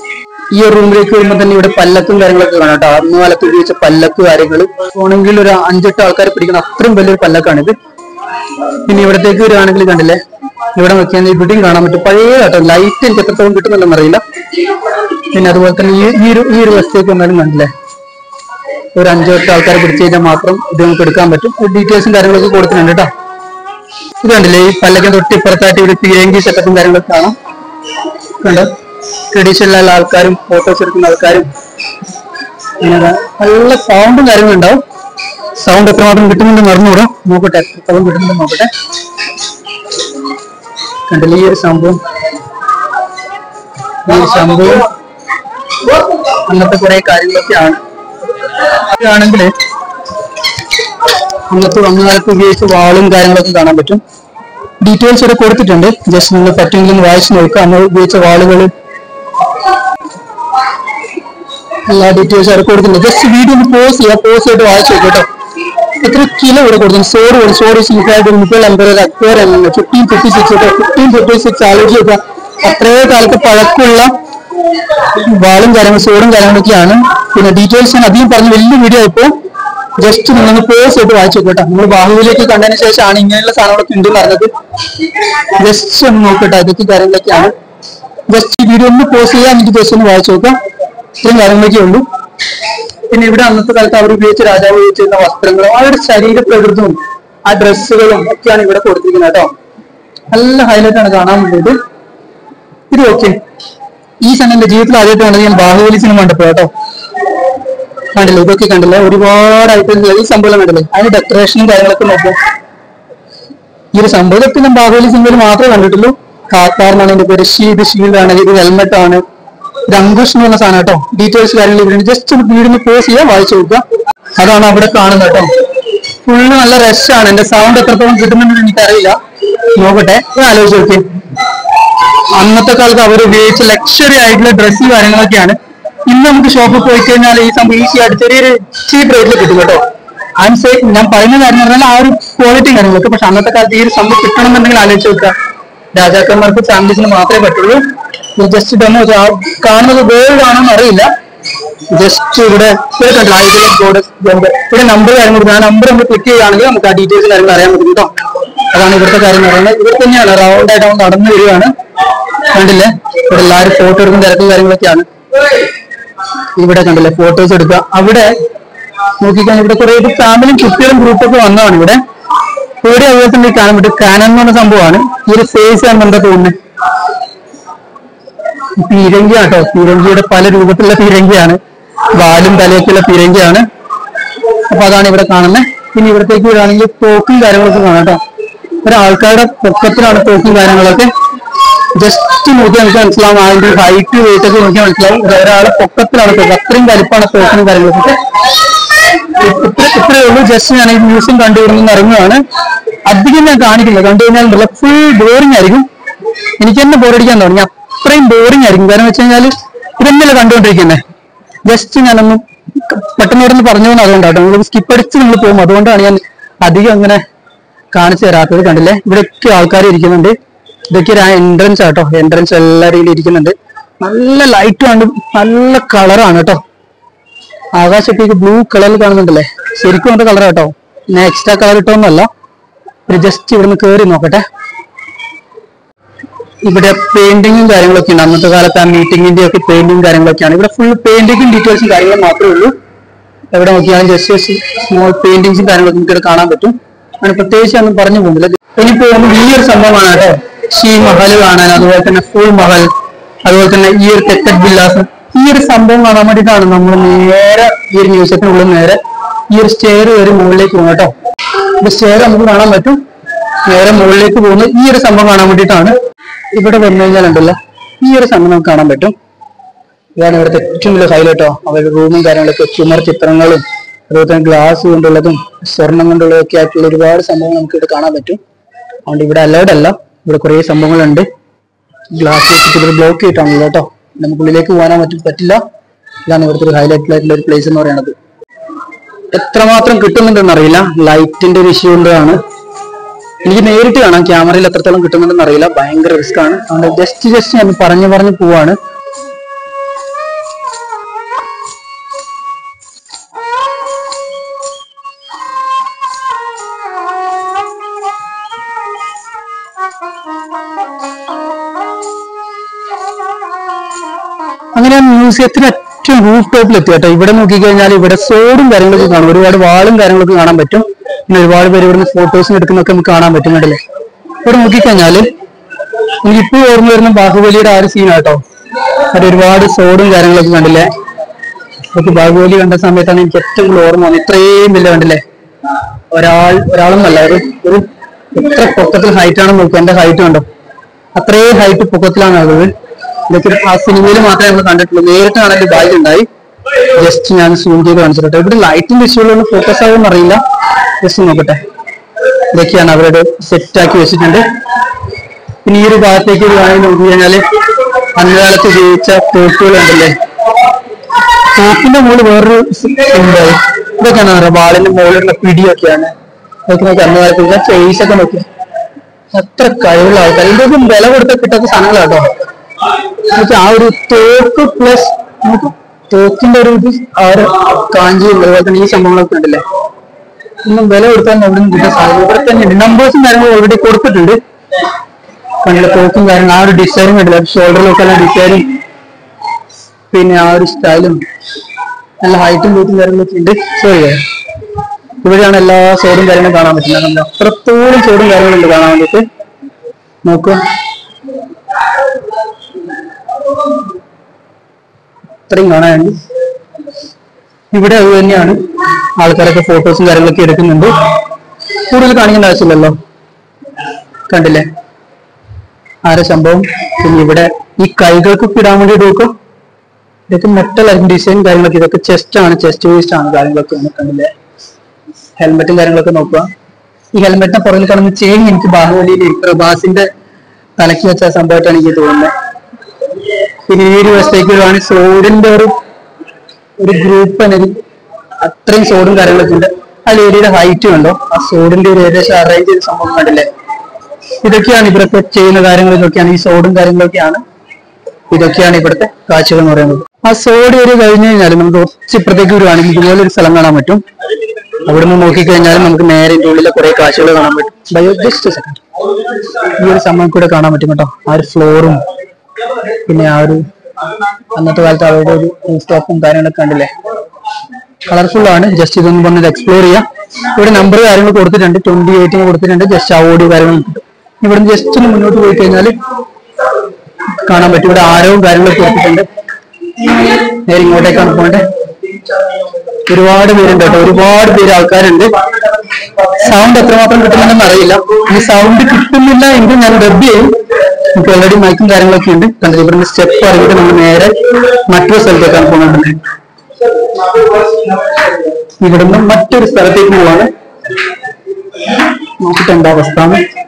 ഈ ഒരു റൂമിലേക്ക് വരുമ്പോൾ തന്നെ ഇവിടെ പല്ലക്കും കാര്യങ്ങളൊക്കെ കാണാം കേട്ടോ. അന്ന് കാലത്ത് ഉപയോഗിച്ച പല്ലക്ക് കാര്യങ്ങൾ പോണെങ്കിൽ ഒരു 5-8 ആൾക്കാരെ പിടിക്കുന്ന അത്രയും വലിയൊരു പല്ലക്കാണിത്. പിന്നെ ഇവിടത്തേക്ക് വരുവാണെങ്കിൽ കണ്ടില്ലേ, ഇവിടെ നോക്കിയാൽ ഇവിടെയും കാണാൻ പറ്റും. പഴയ കേട്ടോ, ലൈറ്റ് എനിക്ക് എത്രത്തോളം കിട്ടുന്നുണ്ടെന്ന് അറിയില്ല. പിന്നെ അതുപോലെ തന്നെ ഈ ഒരു വശത്തേക്ക് വന്നാലും കണ്ടില്ലേ, ഒരു 5-8 ആൾക്കാരെ പിടിച്ചു കഴിഞ്ഞാൽ മാത്രം ഇത് നമുക്ക് എടുക്കാൻ പറ്റും. ഡീറ്റെയിൽസും കാര്യങ്ങളൊക്കെ കൊടുക്കുന്നുണ്ട് കേട്ടോ. ഇത് കണ്ടില്ലേ, ഈ പല്ലക്കിന് തൊട്ടിപ്പുറത്തായിട്ട് ഇവിടെ പീരങ്കി സെറ്റപ്പും കാര്യങ്ങളൊക്കെ കാണാം. കണ്ടോ, ട്രഡീഷണൽ ആൾക്കാരും ഫോട്ടോസ് എടുക്കുന്ന ആൾക്കാരും അങ്ങനെ നല്ല സൗണ്ടും കാര്യങ്ങളും ഉണ്ടാവും. സൗണ്ട് എത്രമാത്രം കിട്ടുന്നുണ്ടെന്ന് അറിഞ്ഞുകൂടാ, നോക്കട്ടെ എത്രത്തോളം കിട്ടുന്നുണ്ടെന്ന് നോക്കട്ടെ. കണ്ടില്ലേ ഈ ഒരു സംഭവം, ഈ സംഭവം അങ്ങനത്തെ കുറെ കാര്യങ്ങളൊക്കെയാണ്. ആണെങ്കിൽ അന്നത്തെ വന്നകാലത്ത് ഉപയോഗിച്ച വാളും കാര്യങ്ങളൊക്കെ കാണാൻ പറ്റും. ഡീറ്റെയിൽസ് ഇവിടെ കൊടുത്തിട്ടുണ്ട്. ജസ്റ്റ് നിങ്ങൾ പറ്റുമെങ്കിൽ വായിച്ചു നോക്കുക. അന്ന് ഉപയോഗിച്ച വാളുകൾ എല്ലാ ഡീറ്റെയിൽസ് അവിടെ കൊടുത്തിട്ടുണ്ട്. ജസ്റ്റ് വീഡിയോ ഒന്ന് പോസ് ചെയ്യുക. പോസ് ചെയ്തിട്ട് വായിച്ചു നോക്കുക കേട്ടോ. എത്ര കിലോ ഇവിടെ കൊടുക്കുന്നു. സോഡ് മുപ്പത് അമ്പത് അക്ബർ 1556 ആലോചിച്ച് നോക്കുക. അത്രയോ കാലത്ത് പഴക്കമുള്ള വാളും കാര്യങ്ങളും സോഡും കാര്യങ്ങളൊക്കെയാണ്. പിന്നെ ഡീറ്റെയിൽസ് ഞാൻ അധികം പറഞ്ഞ് വലിയ വീഡിയോ ആയപ്പോൾ ജസ്റ്റ് നിങ്ങൾ പോസ് ചെയ്ത് വായിച്ചു നോക്കട്ടെ. നമ്മൾ ബാഹുബലിയൊക്കെ കണ്ടതിന് ശേഷമാണ് ഇങ്ങനെയുള്ള സാധനങ്ങളൊക്കെ ഉണ്ടെന്ന് പറഞ്ഞത്. ജസ്റ്റ് ഒന്ന് നോക്കട്ടെ. ഇതൊക്കെ കാര്യങ്ങളൊക്കെയാണ്. ജസ്റ്റ് ഈ വീഡിയോ ഒന്ന് പോസ് ചെയ്യാൻ എനിക്ക് ജസ്റ്റ് ഒന്ന് വായിച്ചു നോക്കാം. ഇത്രയും കാര്യങ്ങളൊക്കെ ഉള്ളൂ. പിന്നെ ഇവിടെ അന്നത്തെ കാലത്ത് അവർ ഉപയോഗിച്ച രാജാവ് ഉപയോഗിച്ചിരുന്ന വസ്ത്രങ്ങളും അവരുടെ ശരീരപ്രകൃതവും ആ ഡ്രസ്സുകളും ഒക്കെയാണ് ഇവിടെ കൊടുത്തിരിക്കുന്നത് കേട്ടോ. നല്ല ഹൈലൈറ്റ് ആണ് കാണാൻ വേണ്ടിയിട്ട്. ഇത് ഓക്കെ. ഈ സമയം എന്റെ ജീവിതത്തിൽ ആദ്യമായിട്ടാണ് ഞാൻ ബാഹുബലി സിനിമ കണ്ടപ്പോ കേട്ടോ. കണ്ടില്ലേ, ഇതൊക്കെ കണ്ടില്ലേ, ഒരുപാട് ഐറ്റംസ്. ഈ സംഭവം കണ്ടില്ലേ, അതിന് ഡെക്കറേഷനും കാര്യങ്ങളൊക്കെ നോക്കും. ഈ ഒരു സംഭവമൊക്കെ ഞാൻ ബാഹുബലി സിനിമയിൽ മാത്രമേ കണ്ടിട്ടുള്ളൂ. കാർന്നാണ് എന്റെ പേര്. ഷീൽഡാണ്, ഇത് ഹെൽമെറ്റ് ആണ്, ഇത് അങ്കുഷ് എന്ന് പറഞ്ഞ സാധനം കേട്ടോ. ഡീറ്റെയിൽസ് കാര്യങ്ങൾ ഇവിടെ ജസ്റ്റ് വീടിന് പോസ് ചെയ്യാൻ വായിച്ചു നോക്കുക. അതാണ് അവിടെ കാണുന്നത് കേട്ടോ. ഫുള്ള് നല്ല രഷാണ്. എന്റെ സൗണ്ട് എത്രത്തോളം കിട്ടുന്നുണ്ടെന്ന് എനിക്കറിയില്ല. നോക്കട്ടെ, ആലോചിച്ച് നോക്കി. അന്നത്തെ കാലത്ത് അവർ ഉപയോഗിച്ച ലക്ഷറി ആയിട്ടുള്ള ഡ്രസ്സ് കാര്യങ്ങളൊക്കെയാണ്. ഇന്ന് നമുക്ക് ഷോപ്പിൽ പോയി കഴിഞ്ഞാൽ ഈ സംഭവം ഈസി ആയിട്ട് ചെറിയൊരു ചീപ്പ് റേറ്റിൽ കിട്ടും കേട്ടോ. ഞാൻ പറയുന്ന കാര്യം പറഞ്ഞാൽ ആ ഒരു ക്വാളിറ്റി കാര്യങ്ങളൊക്കെ. പക്ഷെ അന്നത്തെ കാലത്ത് ഈ ഒരു സംഭവം കിട്ടണമെന്നുണ്ടെങ്കിൽ ആലോചിച്ച് നോക്കുക. രാജാക്കന്മാർക്ക് ഫാമിലീസിന് മാത്രമേ പറ്റുള്ളൂ. ജസ്റ്റ് ഡെമോ കാണുന്നത് വേൾഡ് ആണെന്ന് അറിയില്ല. ജസ്റ്റ് ഇവിടെ ഇവിടെ നമ്പർ കാര്യങ്ങൾ, ആ നമ്പർ നമ്മൾ ക്ലിക്ക് ചെയ്യുകയാണെങ്കിൽ നമുക്ക് ആ ഡീറ്റെയിൽസ് കാര്യങ്ങൾ അറിയാൻ പറ്റും കേട്ടോ. അതാണ് ഇവിടുത്തെ കാര്യം പറയുന്നത്. ഇവിടെ തന്നെയാണ് റൗണ്ട് ആയിട്ട് അവൻ നടന്നു വരികയാണ്. കണ്ടില്ലേ, ഇവിടെ എല്ലാവരും ഫോട്ടോ എടുക്കുന്ന തിരക്കും കാര്യങ്ങളൊക്കെയാണ്. ഇവിടെ കണ്ടില്ലേ, ഫോട്ടോസ് എടുക്കുക. അവിടെ നോക്കിക്കഴിഞ്ഞാൽ ഇവിടെ കുറെ ഫാമിലിയും കുട്ടികളും ഗ്രൂപ്പൊക്കെ വന്നതാണ് ഇവിടെ. ഇവിടെ അതുപോലെ തന്നെ കാണാൻ പറ്റും കാനൻ എന്ന് പറഞ്ഞ സംഭവമാണ്. ഈ ഒരു ഫേസ് ആണ് എന്താ തോന്നുന്നത്, പീരങ്കിയാണ് കേട്ടോ. പീരങ്കിയുടെ പല രൂപത്തിലുള്ള പീരങ്കിയാണ്. വാലും തലയൊക്കെയുള്ള പീരങ്കിയാണ്. അപ്പൊ അതാണ് ഇവിടെ കാണുന്നത്. പിന്നെ ഇവിടത്തേക്ക് വരികയാണെങ്കിൽ തോക്കും കാര്യങ്ങളൊക്കെ കാണാം കേട്ടോ. ഒരാൾക്കാരുടെ പൊക്കത്തിലാണ് തോക്കും കാര്യങ്ങളൊക്കെ. ജസ്റ്റ് നോക്കിയാൽ നമുക്ക് മനസ്സിലാവും. അതിന്റെ ഹൈറ്റ് വെയിറ്റ് ഒക്കെ നോക്കിയാൽ മനസ്സിലാവും. ഒരാളെ പൊക്കത്തിലാണ് തോക്ക്. അത്രയും വലിപ്പമാണ് തോക്കിനും കാര്യങ്ങളൊക്കെ. ഇത്രയേ ഉള്ളൂ. ജസ്റ്റ് ഞാൻ ഈ മ്യൂസിയം കണ്ടുവരുന്ന ഇറങ്ങുകയാണ്. അധികം ഞാൻ കാണിക്കില്ല. കണ്ടു കഴിഞ്ഞാൽ ഫുൾ ബോറിംഗ് ആയിരിക്കും. എനിക്ക് തന്നെ ബോറടിക്കാൻ തുടങ്ങി. അത്രയും ബോറിംഗ് ആയിരിക്കും. കാരണം വെച്ച് കഴിഞ്ഞാൽ ഇതെന്നല്ല കണ്ടുകൊണ്ടിരിക്കുന്നത്. ജസ്റ്റ് ഞാനൊന്ന് പെട്ടെന്ന് ഇവിടെ നിന്ന് പറഞ്ഞു പോകുന്നത് അതുകൊണ്ടാട്ടോ. നിങ്ങൾ സ്കിപ്പ് അടിച്ച് നിങ്ങൾ പോകും. അതുകൊണ്ടാണ് ഞാൻ അധികം അങ്ങനെ കാണിച്ചു തരാത്തത്. കണ്ടില്ലേ, ഇവിടെയൊക്കെ ആൾക്കാർ ഇരിക്കുന്നുണ്ട്. ഇതൊക്കെ ഒരു എൻട്രൻസ് ആട്ടോ. എൻട്രൻസ് എല്ലാവരും ഇരിക്കുന്നുണ്ട്. നല്ല ലൈറ്റ് ആണ്, നല്ല കളറാണ് കേട്ടോ. ആകാശത്തേക്ക് ബ്ലൂ കളറിൽ കാണുന്നുണ്ടല്ലേ, ശരിക്കും അതിന്റെ കളർ കേട്ടോ. ഞാൻ എക്സ്ട്രാ കളർ ഇട്ടൊന്നുമല്ല. ജസ്റ്റ് ഇവിടുന്ന് കയറി നോക്കട്ടെ. ഇവിടെ പെയിന്റിങ്ങും കാര്യങ്ങളൊക്കെ ഉണ്ട്. അന്നത്തെ കാലത്ത് ആ മീറ്റിംഗിന്റെ ഒക്കെ പെയിന്റിങ് കാര്യങ്ങളൊക്കെയാണ്. ഇവിടെ ഫുൾ പെയിന്റിങ്ങും ഡീറ്റെയിൽസും കാര്യങ്ങളും മാത്രമേ ഉള്ളൂ. എവിടെ നോക്കിയാലും ജസ്റ്റ് സ്മോൾ പെയിന്റിങ്സും കാര്യങ്ങളൊക്കെ നിങ്ങൾക്ക് കാണാൻ പറ്റും. അങ്ങനെ പ്രത്യേകിച്ച് ഒന്നും പറഞ്ഞു പോകുന്നില്ല. ഇനി പോകുമ്പോൾ വലിയൊരു സംഭവമാണ് കേട്ടോ. ഷീ മഹൽ കാണാൻ, അതുപോലെ തന്നെ ഫുൾ മഹൽ, അതുപോലെ തന്നെ ഈ ഒരു തെക്കറ്റ് വില്ലാസം. ഈ ഒരു സംഭവം കാണാൻ വേണ്ടിയിട്ടാണ് നമ്മൾ നേരെ ഈ ഒരു മ്യൂസിയത്തിനുള്ളിൽ നേരെ ഈ ഒരു സ്റ്റെയർ കയറി മുകളിലേക്ക് പോകും കേട്ടോ. ഈ സ്റ്റെയർ നമുക്ക് കാണാൻ പറ്റും. നേരെ മുകളിലേക്ക് പോകുന്നത് ഈ ഒരു സംഭവം കാണാൻ വേണ്ടിയിട്ടാണ്. ഇവിടെ വന്നു കഴിഞ്ഞാൽ ഉണ്ടല്ലോ ഈ ഒരു സംഭവം നമുക്ക് കാണാൻ പറ്റും. ഇതാണ് ഇവിടുത്തെ ഏറ്റവും വലിയ ഹൈലൈറ്റോ. അവരുടെ റൂമും കാര്യങ്ങളൊക്കെ ചുമർ ചിത്രങ്ങളും അതുപോലെ തന്നെ ഗ്ലാസ് കൊണ്ടുള്ളതും സ്വർണം കൊണ്ടുള്ളതും ഒക്കെ ആയിട്ടുള്ള ഒരുപാട് സംഭവങ്ങൾ നമുക്ക് ഇവിടെ കാണാൻ പറ്റും. അതുകൊണ്ട് ഇവിടെ അലൗഡ് അല്ല. ഇവിടെ കുറേ സംഭവങ്ങളുണ്ട്. ഗ്ലാസ് വെച്ചിട്ട് ഇവിടെ ബ്ലോക്ക് ചെയ്തിട്ടാണല്ലോ കേട്ടോ. നമുക്കുള്ളിലേക്ക് പോകാൻ പറ്റില്ല. ഇതാണ് ഇവിടുത്തെ ഒരു ഹൈലൈറ്റ് ആയിട്ടുള്ള ഒരു പ്ലേസ് എന്ന് പറയുന്നത്. എത്രമാത്രം കിട്ടുന്നുണ്ടെന്ന് അറിയില്ല. ലൈറ്റിന്റെ ഒരു ഇഷ്യൂ കൊണ്ടാണ്. എനിക്ക് നേരിട്ട് കാണാം. ക്യാമറയിൽ എത്രത്തോളം കിട്ടുന്നുണ്ടെന്ന് അറിയില്ല. ഭയങ്കര റിസ്ക് ആണ്. അതുകൊണ്ട് ജസ്റ്റ് ഞാൻ പറഞ്ഞു പോവാണ്. അങ്ങനെ മ്യൂസിയത്തിന് ഏറ്റവും റൂഫ് ടോപ്പിൽ എത്തി കേട്ടോ. ഇവിടെ നോക്കിക്കഴിഞ്ഞാൽ ഇവിടെ സോഡും കാര്യങ്ങളൊക്കെ കാണും. ഒരുപാട് വാളും കാര്യങ്ങളൊക്കെ കാണാൻ പറ്റും. പിന്നെ ഒരുപാട് പേര് ഇവിടുന്ന് ഫോട്ടോസും എടുക്കുന്നൊക്കെ നമുക്ക് കാണാൻ പറ്റും. കണ്ടില്ലേ, ഇവിടെ നോക്കിക്കഴിഞ്ഞാല് എനിക്കിപ്പോൾ ഓർമ്മ വരുന്ന ബാഹുബലിയുടെ ആ ഒരു സീനാട്ടോ. അവിടെ ഒരുപാട് സോഡും കാര്യങ്ങളൊക്കെ കണ്ടില്ലേ. നമുക്ക് ബാഹുബലി കണ്ട സമയത്താണ് എനിക്ക് ഏറ്റവും കൂടുതൽ ഓർമ്മ വന്നത്. ഇത്രയും വലിയ കണ്ടില്ലേ, ഒരാളൊന്നല്ല, ഒരു എത്ര പൊക്കത്തിൽ ഹൈറ്റ് ആണെന്ന് നോക്കുക. എന്റെ ഹൈറ്റ് കണ്ടോ, അത്രയും ഹൈറ്റ് പൊക്കത്തിലാണ് ഉള്ളത്. ഇതൊക്കെ ആ സിനിമയിൽ മാത്രമേ നമ്മൾ കണ്ടിട്ടുള്ളൂ. നേരിട്ട് കാണാൻ ഭാഗ്യം ഉണ്ടായി. ജസ്റ്റ് ഞാൻ സൂം ചെയ്ത് കാണിച്ചിട്ടെ. ഇവിടെ ലൈറ്റിന്റെ ഇഷ്യൂകളൊന്നും ഫോക്കസ് ആവുമെന്ന് അറിയില്ല. ജസ്റ്റ് നോക്കട്ടെ. ഇതൊക്കെയാണ് അവരുടെ സെറ്റ് ആക്കി വെച്ചിട്ടുണ്ട്. പിന്നെ ഈ ഒരു ഭാഗത്തേക്ക് നോക്കി കഴിഞ്ഞാല് അന്നുകാലത്ത് ഉപയോഗിച്ച തോക്കുകളുണ്ടല്ലേ, തോക്കിന്റെ മുകളിൽ വേറൊരു ഉണ്ടായി. ഇതൊക്കെയാണ് പറയാം വാളിന്റെ മുകളിലുള്ള പിടിയൊക്കെയാണ്. അതൊക്കെ നോക്കി അന്നുകാലത്ത് ഫേസ് ഒക്കെ നോക്കി അത്ര കഴിവുള്ള ആൾക്കാർ. ഇതൊക്കെ വില കൊടുത്ത കിട്ടാത്ത സാധനങ്ങളാട്ടോ. ആ ഒരു തോക്ക് പ്ലസ് നമുക്ക് തോക്കിന്റെ ഒരു ഇത് ആ ഒരു കാഞ്ചിയും അതുപോലെ തന്നെ ഈ സംഭവങ്ങളൊക്കെ ഉണ്ടല്ലേ, ഒന്നും വില കൊടുത്താൽ അവിടെ നിന്ന് കിട്ടാൻ സാധ്യത. ഇവിടെ തന്നെ നമ്പേഴ്സും കാര്യങ്ങളും ഓൾറെഡി കൊടുത്തിട്ടുണ്ട്. കണ്ടില്ല തോക്കും കാര്യങ്ങളും ആ ഒരു ഡിസൈനും കണ്ടില്ല, ഷോൾഡറിലൊക്കെ ഉള്ള ഡിസൈനും പിന്നെ ആ ഒരു സ്റ്റൈലും നല്ല ഹൈറ്റും ബൂത്തും കാര്യങ്ങളൊക്കെ ഉണ്ട്. സോറി, ഇവിടെയാണ് എല്ലാ സോഡും കാര്യങ്ങളും കാണാൻ പറ്റുന്നത്. അത്രത്തോളം സോഡും കാര്യങ്ങളുണ്ട് കാണാൻ വേണ്ടിയിട്ട്. നോക്കുക, ഇത്രയും കാണാനുണ്ട്. ഇവിടെ അത് തന്നെയാണ് ആൾക്കാരൊക്കെ ഫോട്ടോസും കാര്യങ്ങളൊക്കെ എടുക്കുന്നുണ്ട്. കൂടുതൽ കാണിക്കേണ്ട ആവശ്യമില്ലല്ലോ. കണ്ടില്ലേ ആരെ സംഭവം. പിന്നെ ഇവിടെ ഈ കൈകൾക്കൊക്കെ ഇടാൻ വേണ്ടി നോക്കും. ഇതൊക്കെ മെറ്റൽ ആയിരിക്കും ഡിസൈൻ കാര്യങ്ങളൊക്കെ. ഇതൊക്കെ ചെസ്റ്റ് ആണ്, ചെസ്റ്റ് വേസ്റ്റ് ആണ് കാര്യങ്ങളൊക്കെയാണ്. കണ്ടില്ലേ ഹെൽമെറ്റും കാര്യങ്ങളൊക്കെ നോക്കുക. ഈ ഹെൽമെറ്റിനെ പുറകിൽ കാണുന്ന ചെയിൻ എനിക്ക് ബാഹുബലിയിൽ പ്രഭാസിന്റെ തലക്കി വെച്ച സംഭവമായിട്ടാണ് എനിക്ക് തോന്നുന്നത്. പിന്നെ ഈ ഒരു വശത്തേക്ക് വരുവാണെങ്കിൽ സോഡിന്റെ ഒരു ഗ്രൂപ്പ് തന്നെ, അത്രയും സോഡും കാര്യങ്ങളൊക്കെ ഉണ്ട്. ആ ലേഡിയുടെ ഹൈറ്റ് കണ്ടോ, ആ സോഡിന്റെ ഒരു ഏകദേശം അറേഞ്ച് ചെയ്ത സംഭവം കണ്ടില്ലേ. ഇതൊക്കെയാണ് ഇവിടുത്തെ ചെയ്യുന്ന കാര്യങ്ങൾ. ഇതൊക്കെയാണ് ഈ സോഡും കാര്യങ്ങളൊക്കെയാണ്. ഇതൊക്കെയാണ് ഇവിടുത്തെ കാഴ്ചകൾ എന്ന് പറയുന്നത്. ആ സോഡ് ഒരു കഴിഞ്ഞു കഴിഞ്ഞാൽ നമുക്ക് കുറച്ച് ഇപ്പുറത്തേക്ക് വരുവാണെങ്കിൽ ഇതുപോലെ ഒരു സ്ഥലം കാണാൻ പറ്റും. അവിടെ നിന്ന് നോക്കിക്കഴിഞ്ഞാൽ നമുക്ക് നേരെ ഇതിന്റെ ഉള്ളിലെ കുറെ കാഴ്ചകൾ കാണാൻ പറ്റും. ജസ്റ്റ് സെക്കൻഡ്, ഈ ഒരു സമയം കൂടെ കാണാൻ പറ്റും കേട്ടോ. ആ ഒരു ഫ്ലോറും പിന്നെ ആ ഒരു അന്നത്തെ കാലത്ത് അവരുടെ ഒരു സ്റ്റോപ്പും കാര്യങ്ങളൊക്കെ കണ്ടില്ലേ, കളർഫുൾ ആണ്. ജസ്റ്റ് ഇതൊന്ന് വന്നിട്ട് എക്സ്പ്ലോർ ചെയ്യാം. ഇവിടെ നമ്പർ കാര്യങ്ങൾ കൊടുത്തിട്ടുണ്ട്, 28 കൊടുത്തിട്ടുണ്ട്. ജസ്റ്റ് ആ ഓഡിയോ കാര്യങ്ങൾ ഇവിടെ ജസ്റ്റ് ഒന്ന് മുന്നോട്ട് പോയി കഴിഞ്ഞാൽ കാണാൻ പറ്റും. ഇവിടെ ആരവും കാര്യങ്ങളൊക്കെ കൊടുത്തിട്ടുണ്ട്. നേരെ ഇങ്ങോട്ടേക്കാണ് പോകേണ്ടത്. ഒരുപാട് പേരുണ്ട് കേട്ടോ, ഒരുപാട് പേര് ആൾക്കാരുണ്ട്. സൗണ്ട് എത്രമാത്രം കിട്ടുന്നുണ്ടെന്ന് അറിയില്ല. ഈ സൗണ്ട് കിട്ടുന്നില്ല എങ്കിൽ ഞാൻ ഡബ് ചെയ്യും. നമുക്ക് ഓൾറെഡി മൈക്കും കാര്യങ്ങളൊക്കെ ഉണ്ട്. കണ്ടില്ല ഇവിടുന്ന് സ്റ്റെപ്പ് ഇറങ്ങിയിട്ട് നമ്മൾ നേരെ മറ്റൊരു സ്ഥലത്തേക്കാണ് പോകുന്നത്. ഇവിടുന്ന് മറ്റൊരു സ്ഥലത്തേക്ക് പോവാണ്. നോക്കിട്ട് എന്താ അവസ്ഥ.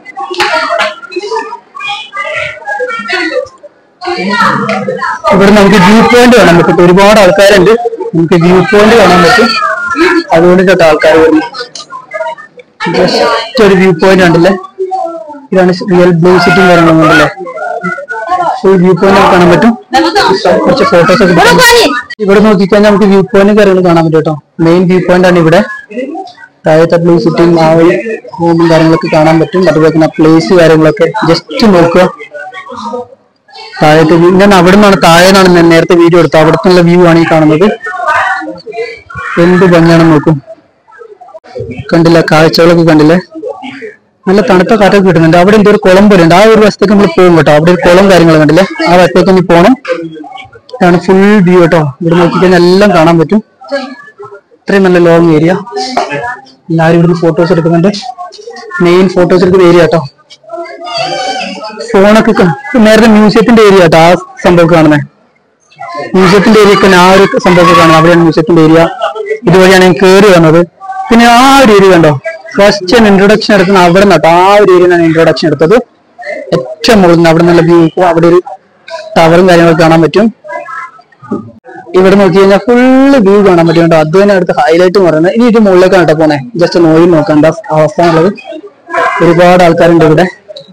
ഇവിടെ നമുക്ക് വ്യൂ പോയിന്റ് കാണാൻ പറ്റും. ഒരുപാട് ആൾക്കാരുണ്ട്, നമുക്ക് വ്യൂ പോയിന്റ് കാണാൻ പറ്റും. അതുകൊണ്ടിട്ട് ആൾക്കാർ വരുന്നു. ജസ്റ്റ് ഒരു വ്യൂ പോയിന്റ് ഉണ്ടല്ലേ, ഇതാണ് റിയൽ ബ്ലൂ സിറ്റി കാര്യങ്ങളുണ്ടല്ലേ. ഫുൾ വ്യൂ പോയിന്റ് കാണാൻ പറ്റും. കുറച്ച് ഫോട്ടോസ് ഒക്കെ ഇവിടെ നോക്കിക്കഴിഞ്ഞാൽ നമുക്ക് വ്യൂ പോയിന്റ് കാര്യങ്ങൾ കാണാൻ പറ്റും കേട്ടോ. മെയിൻ വ്യൂ പോയിന്റ് ആണ് ഇവിടെ. താഴത്തെ ബ്ലൂ സിറ്റിയും ആ ഒരു റൂമും കാര്യങ്ങളൊക്കെ കാണാൻ പറ്റും. അതുപോലെ തന്നെ പ്ലേസ് കാര്യങ്ങളൊക്കെ ജസ്റ്റ് നോക്കുക. താഴത്തെ വ്യൂ ഞാൻ അവിടെ നിന്നാണ്, താഴെ നിന്നാണ് ഞാൻ നേരത്തെ വീഡിയോ എടുത്തത്. അവിടുത്തെ വ്യൂ ആണ് ഈ കാണുന്നത്. എന്ത് ഭംഗിയാണെന്ന് നോക്കും. കണ്ടില്ല കാഴ്ചകളൊക്കെ കണ്ടില്ലേ, നല്ല തണുത്ത കാറ്റൊക്കെ കിട്ടുന്നുണ്ട്. അവിടെ എന്തോ ഒരു കുളം പോലെ ഉണ്ട്. ആ ഒരു വശത്തേക്ക് നമ്മൾ പോകും കേട്ടോ. അവിടെ ഒരു കുളം കാര്യങ്ങൾ കണ്ടില്ലേ, ആ വശത്തേക്ക് ഇനി പോകണം. ഇതാണ് ഫുൾ വ്യൂ കേട്ടോ. ഇവിടെ നോക്കിക്കഴിഞ്ഞാൽ എല്ലാം കാണാൻ പറ്റും. ഇത്രയും നല്ല ലോങ് ഏരിയ. എല്ലാവരും ഇവിടുന്ന് ഫോട്ടോസ് എടുക്കുന്നുണ്ട്. മെയിൻ ഫോട്ടോസ് എടുക്കുന്ന ഏരിയ കേട്ടോ. ഫോണൊക്കെ നേരത്തെ മ്യൂസിയത്തിന്റെ ഏരിയ കേട്ടോ. ആ സംഭവം കാണുന്നത് മ്യൂസിയത്തിന്റെ ഏരിയ ഒക്കെ ആ ഒരു സംഭവമൊക്കെ കാണുന്നത്. അവിടെയാണ് മ്യൂസിയത്തിന്റെ ഏരിയ. ഇതുവഴിയാണ് ഞാൻ കയറി വന്നത്. പിന്നെ ആ ഒരു ഏരിയ കണ്ടോ, ഫസ്റ്റ് ഞാൻ ഇൻട്രൊഡക്ഷൻ എടുക്കുന്ന അവിടെ നിന്നാട്ടോ. ആ ഒരു ഏരിയ ഞാൻ ഇൻട്രൊഡക്ഷൻ എടുത്തത്. ഏറ്റവും മുകളിൽ നിന്ന് അവിടെ നല്ല വ്യൂ. അവിടെ ഒരു ടവറും കാര്യങ്ങളൊക്കെ കാണാൻ പറ്റും. ഇവിടെ നോക്കി കഴിഞ്ഞാൽ ഫുള്ള് വ്യൂ കാണാൻ പറ്റും കേട്ടോ. അത് തന്നെ അടുത്ത് ഹൈലൈറ്റ് എന്ന് പറയുന്നത്. ഇനി ഇത് മുകളിലേക്കാണ് കേട്ടോ പോണേ. ജസ്റ്റ് നോക്കി നോക്കാം എന്താ അവസ്ഥ എന്നുള്ളത്. ഒരുപാട് ആൾക്കാരുണ്ട് ഇവിടെ.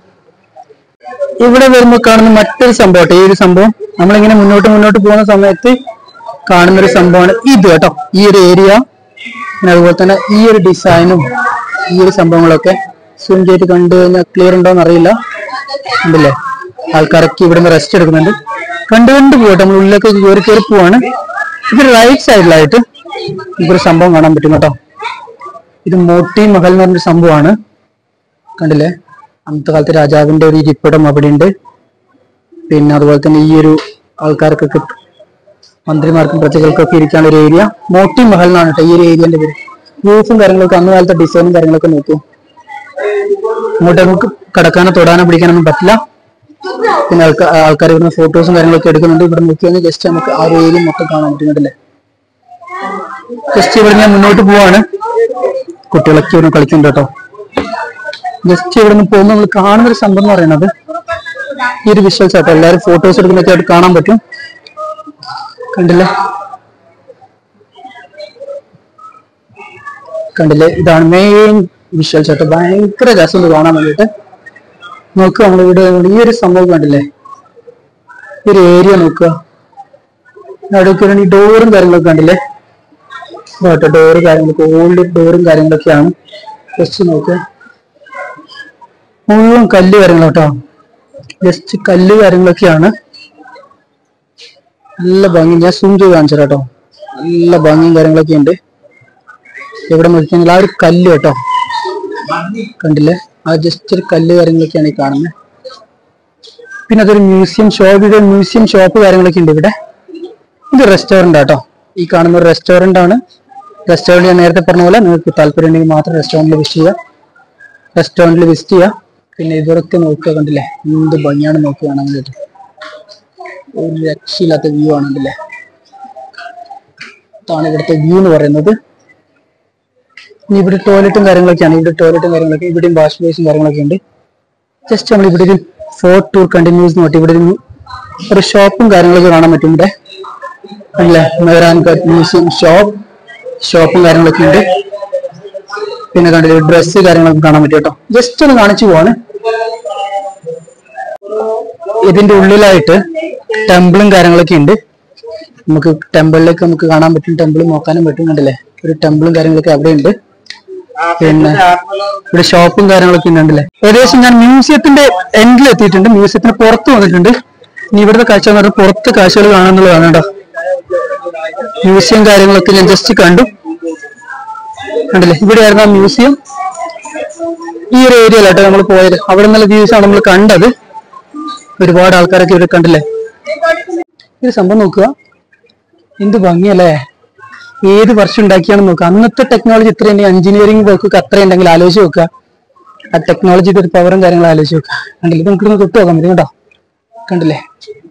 ഇവിടെ വരുമ്പോൾ കാണുന്ന മറ്റൊരു സംഭവം, ഈ ഒരു സംഭവം നമ്മളിങ്ങനെ മുന്നോട്ട് പോകുന്ന സമയത്ത് കാണുന്നൊരു സംഭവമാണ് ഇത് കേട്ടോ. ഈ ഒരു ഏരിയ, പിന്നെ അതുപോലെ തന്നെ ഈ ഒരു ഡിസൈനും ഈ ഒരു സംഭവങ്ങളൊക്കെ സൂം ചെയ്ത് കണ്ടു കഴിഞ്ഞാൽ ക്ലിയർ ഉണ്ടോന്ന് അറിയില്ല. ഉണ്ടല്ലേ, ആൾക്കാരൊക്കെ ഇവിടെ നിന്ന് റെസ്റ്റ് എടുക്കുന്നുണ്ട്. കണ്ടുകൊണ്ട് പോകട്ടെ, നമ്മൾ ഉള്ളിലേക്ക് കയറി പോവാണ്. ഇത് റൈറ്റ് സൈഡിലായിട്ട് ഇതൊരു സംഭവം കാണാൻ പറ്റും കേട്ടോ. ഇത് മോട്ടി മഹൽ എന്ന് പറഞ്ഞൊരു സംഭവമാണ്. കണ്ടില്ലേ, അന്നത്തെ കാലത്ത് രാജാവിന്റെ ഒരു ഇരിപ്പിടം അവിടെ ഉണ്ട്. പിന്നെ അതുപോലെ തന്നെ ഈ ഒരു ആൾക്കാർക്കൊക്കെ, മന്ത്രിമാർക്കും പ്രജകൾക്കൊക്കെ ഇരിക്കാനുള്ള ഒരു ഏരിയ മോട്ടി മഹൽ എന്നാണ് കേട്ടോ ഈ ഒരു ഏരിയന്റെ പേര്. റൂഫും കാര്യങ്ങളൊക്കെ അന്ന് കാലത്തെ ഡിസൈനും കാര്യങ്ങളൊക്കെ നോക്കൂ. ഇങ്ങോട്ട് നമുക്ക് കടക്കാനോ തൊടാനോ പിടിക്കാനൊന്നും പറ്റില്ല. പിന്നെ ആൾക്കാർ ഇവിടുന്ന് ഫോട്ടോസും കാര്യങ്ങളൊക്കെ എടുക്കുന്നുണ്ട്. ഇവിടെ നോക്കിയാൽ ജസ്റ്റ് നമുക്ക് ആ ഒരു ഏരിയ മൊത്തം കാണാൻ പറ്റുന്നുണ്ടല്ലേ. ജസ്റ്റ് ഇവിടെ ഞാൻ മുന്നോട്ട് പോവാണ്. കുട്ടികളൊക്കെ ഇവിടെ കളിക്കുന്നുണ്ട് കേട്ടോ. ജസ്റ്റ് ഇവിടെ നിന്ന് പോകുമ്പോൾ നമ്മൾ കാണുന്ന ഒരു സംഭവം എന്ന് പറയുന്നത് ഈ ഒരു വിഷ്വൽസ് ആട്ടോ. എല്ലാവരും ഫോട്ടോസ് എടുക്കുന്നൊക്കെ ആയിട്ട് കാണാൻ പറ്റും. കണ്ടില്ലേ കണ്ടില്ലേ, ഇതാണ് മെയിൻ വിഷ്വൽസ് ആട്ടോ. ഭയങ്കര രസം കാണാൻ വേണ്ടിയിട്ട്. നോക്കുക നമ്മളിവിടെ ഈ ഒരു സംഭവം കണ്ടില്ലേ, ഈ ഒരു ഏരിയ നോക്കുക. നടുക്ക് ഈ ഡോറും കാര്യങ്ങളൊക്കെ കണ്ടില്ലേ. ഡോറ് കാര്യങ്ങളൊക്കെ ഓൾഡ് ഡോറും കാര്യങ്ങളൊക്കെയാണ്. ജസ്റ്റ് നോക്കുക, മുഴുവൻ കല്ല് കാര്യങ്ങളോട്ടോ. ജസ്റ്റ് കല്ല് കാര്യങ്ങളൊക്കെയാണ്. നല്ല ഭംഗി. ഞാൻ സൂം ചെയ്ത് കാണിച്ചു കേട്ടോ. നല്ല ഭംഗിയും കാര്യങ്ങളൊക്കെ ഉണ്ട്. ഇവിടെ നോക്കിക്കഴിഞ്ഞാൽ ആ ഒരു കല്ല് കേട്ടോ, കണ്ടില്ലേ, ആ ജസ്റ്റ് ഒരു കല്ല് കാര്യങ്ങളൊക്കെയാണ് ഈ കാണുന്നത്. പിന്നെ അതൊരു മ്യൂസിയം ഷോപ്പ് കാര്യങ്ങളൊക്കെ ഉണ്ട് ഇവിടെ. ഇത് റെസ്റ്റോറന്റ് ആട്ടോ. ഈ കാണുന്ന ഒരു റെസ്റ്റോറന്റ് ആണ്. റെസ്റ്റോറന്റ് ഞാൻ നേരത്തെ പറഞ്ഞ പോലെ നിങ്ങൾക്ക് താല്പര്യം ഉണ്ടെങ്കിൽ മാത്രം റെസ്റ്റോറന്റിൽ വിസിറ്റ് ചെയ്യുക. പിന്നെ ഇവരൊക്കെ നോക്കുക, കണ്ടില്ലേ എന്ത് ഭംഗിയാണ് നോക്കുക കാണാൻ വേണ്ടിയിട്ട്. ഒരു രക്ഷയില്ലാത്ത വ്യൂ ആണെങ്കിലേ. ഇതാണ് ഇവിടുത്തെ വ്യൂ എന്ന് പറയുന്നത്. ഇനി ഇവിടെ ടോയ്ലറ്റും കാര്യങ്ങളൊക്കെയാണ്. ഇവിടെയും വാഷ് ബേസും കാര്യങ്ങളൊക്കെ ഉണ്ട്. ജസ്റ്റ് നമ്മൾ ഇവിടെ ഒരു ഫോർട്ട് ടൂർ കണ്ടിന്യൂസ് നോട്ടി ഇവിടെ ഒരു ഷോപ്പും കാര്യങ്ങളൊക്കെ കാണാൻ പറ്റും. ഇവിടെ അല്ലേ, മെഹ്റാൻഘട്ട് മ്യൂസിയം ഷോപ്പും കാര്യങ്ങളൊക്കെ ഉണ്ട്. പിന്നെ കണ്ടില്ലേ ഡ്രസ്സ് കാര്യങ്ങളൊക്കെ കാണാൻ പറ്റും കേട്ടോ. ജസ്റ്റ് ഒന്ന് കാണിച്ചു പോവാണ്. ഇതിന്റെ ഉള്ളിലായിട്ട് ടെമ്പിളും കാര്യങ്ങളൊക്കെ ഉണ്ട്. നമുക്ക് ടെമ്പിളിലേക്ക് നമുക്ക് കാണാൻ പറ്റും. ടെമ്പിൾ നോക്കാനും പറ്റും. കണ്ടില്ലേ ഒരു ടെമ്പിളും കാര്യങ്ങളൊക്കെ അവിടെ ഉണ്ട്. പിന്നെ ഇവിടെ ഷോപ്പും കാര്യങ്ങളൊക്കെ ഉണ്ടല്ലേ. ഏകദേശം ഞാൻ മ്യൂസിയത്തിന്റെ എൻഡിൽ എത്തിയിട്ടുണ്ട്. മ്യൂസിയത്തിന് പുറത്ത് വന്നിട്ടുണ്ട്. ഇനി ഇവിടുത്തെ കാഴ്ച എന്ന് പറഞ്ഞാൽ പുറത്തെ കാഴ്ചകൾ കാണാന്നുള്ളതാണ് കേട്ടോ. മ്യൂസിയം കാര്യങ്ങളൊക്കെ ഞാൻ ജസ്റ്റ് കണ്ടു. കണ്ടില്ലേ ഇവിടെയായിരുന്നു ആ മ്യൂസിയം. ഈ ഒരു ഏരിയയിലാട്ടോ നമ്മൾ പോയത്. അവിടെ നിന്നുള്ള വ്യൂസ് ആണ് നമ്മൾ കണ്ടത്. ഒരുപാട് ആൾക്കാരൊക്കെ ഇവിടെ കണ്ടില്ലേ. ഇത് സംഭവം നോക്കുക, എന്ത് ഭംഗിയല്ലേ. ഏത് വർഷം ഉണ്ടാക്കിയാണെന്ന് നോക്കുക. അന്നത്തെ ടെക്നോളജി ഇത്ര ഉണ്ടെങ്കിൽ എഞ്ചിനീയറിംഗ് വർക്കൊക്കെ അത്ര ഉണ്ടെങ്കിൽ ആലോചിച്ച് നോക്കുക. ആ ടെക്നോളജിയുടെ ഒരു പവറും കാര്യങ്ങളും ആലോചിച്ച് നോക്കുക. കണ്ടില്ലേ, ഇത് നമുക്ക് തൊട്ട് നോക്കാൻ പറ്റും കേട്ടോ. കണ്ടില്ലേ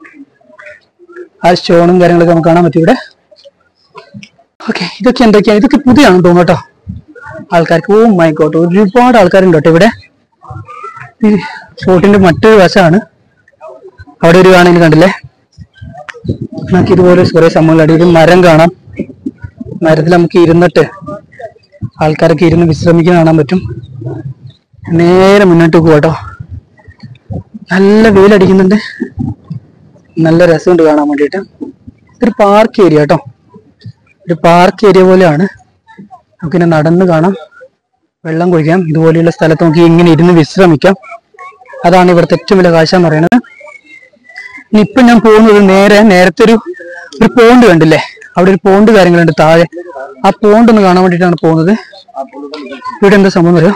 ആ സ്റ്റോണും കാര്യങ്ങളൊക്കെ നമുക്ക് കാണാൻ പറ്റും ഇവിടെ. ഓക്കെ, ഇതൊക്കെ എന്തൊക്കെയാണ്? ഇതൊക്കെ പുതിയതാണെന്ന് തോന്നുന്നു കേട്ടോ ആൾക്കാർക്ക്. ഓ മൈ ഗോഡ്, ഒരുപാട് ആൾക്കാരുണ്ട് കേട്ടോ ഇവിടെ. ഈ ഫോർട്ടിന്റെ മറ്റൊരു വശമാണ്. അവിടെ ഒരു കാണുന്നത് കണ്ടില്ലേ. നമുക്ക് ഇതുപോലെ കുറെ സംഭവങ്ങൾ. ഒരു മരം കാണാം. മരത്തിൽ നമുക്ക് ഇരുന്നിട്ട് ആൾക്കാരൊക്കെ ഇരുന്ന് വിശ്രമിക്കാൻ കാണാൻ പറ്റും. നേരെ മുന്നോട്ട് പോകട്ടോ. നല്ല വെയിലടിക്കുന്നുണ്ട്. നല്ല രസമുണ്ട് കാണാൻ വേണ്ടിയിട്ട്. ഇതൊരു പാർക്ക് ഏരിയ കേട്ടോ. ഒരു പാർക്ക് ഏരിയ പോലെയാണ്. നമുക്കിങ്ങനെ നടന്ന് കാണാം, വെള്ളം കുടിക്കാം. ഇതുപോലെയുള്ള സ്ഥലത്ത് നമുക്ക് ഇങ്ങനെ ഇരുന്ന് വിശ്രമിക്കാം. അതാണ് ഇവിടുത്തെ ഏറ്റവും വലിയ കാഴ്ച എന്ന് പറയുന്നത്. ഇനി ഇപ്പൊ ഞാൻ പോകുന്നത് നേരത്തെ ഒരു പോണ്ട് കണ്ടില്ലേ. അവിടെ ഒരു പോണ്ട് കാര്യങ്ങളുണ്ട് താഴെ. ആ പോണ്ട് ഒന്ന് കാണാൻ വേണ്ടിയിട്ടാണ് പോകുന്നത്. ഇവിടെ എന്താ സംഭവം വരിക,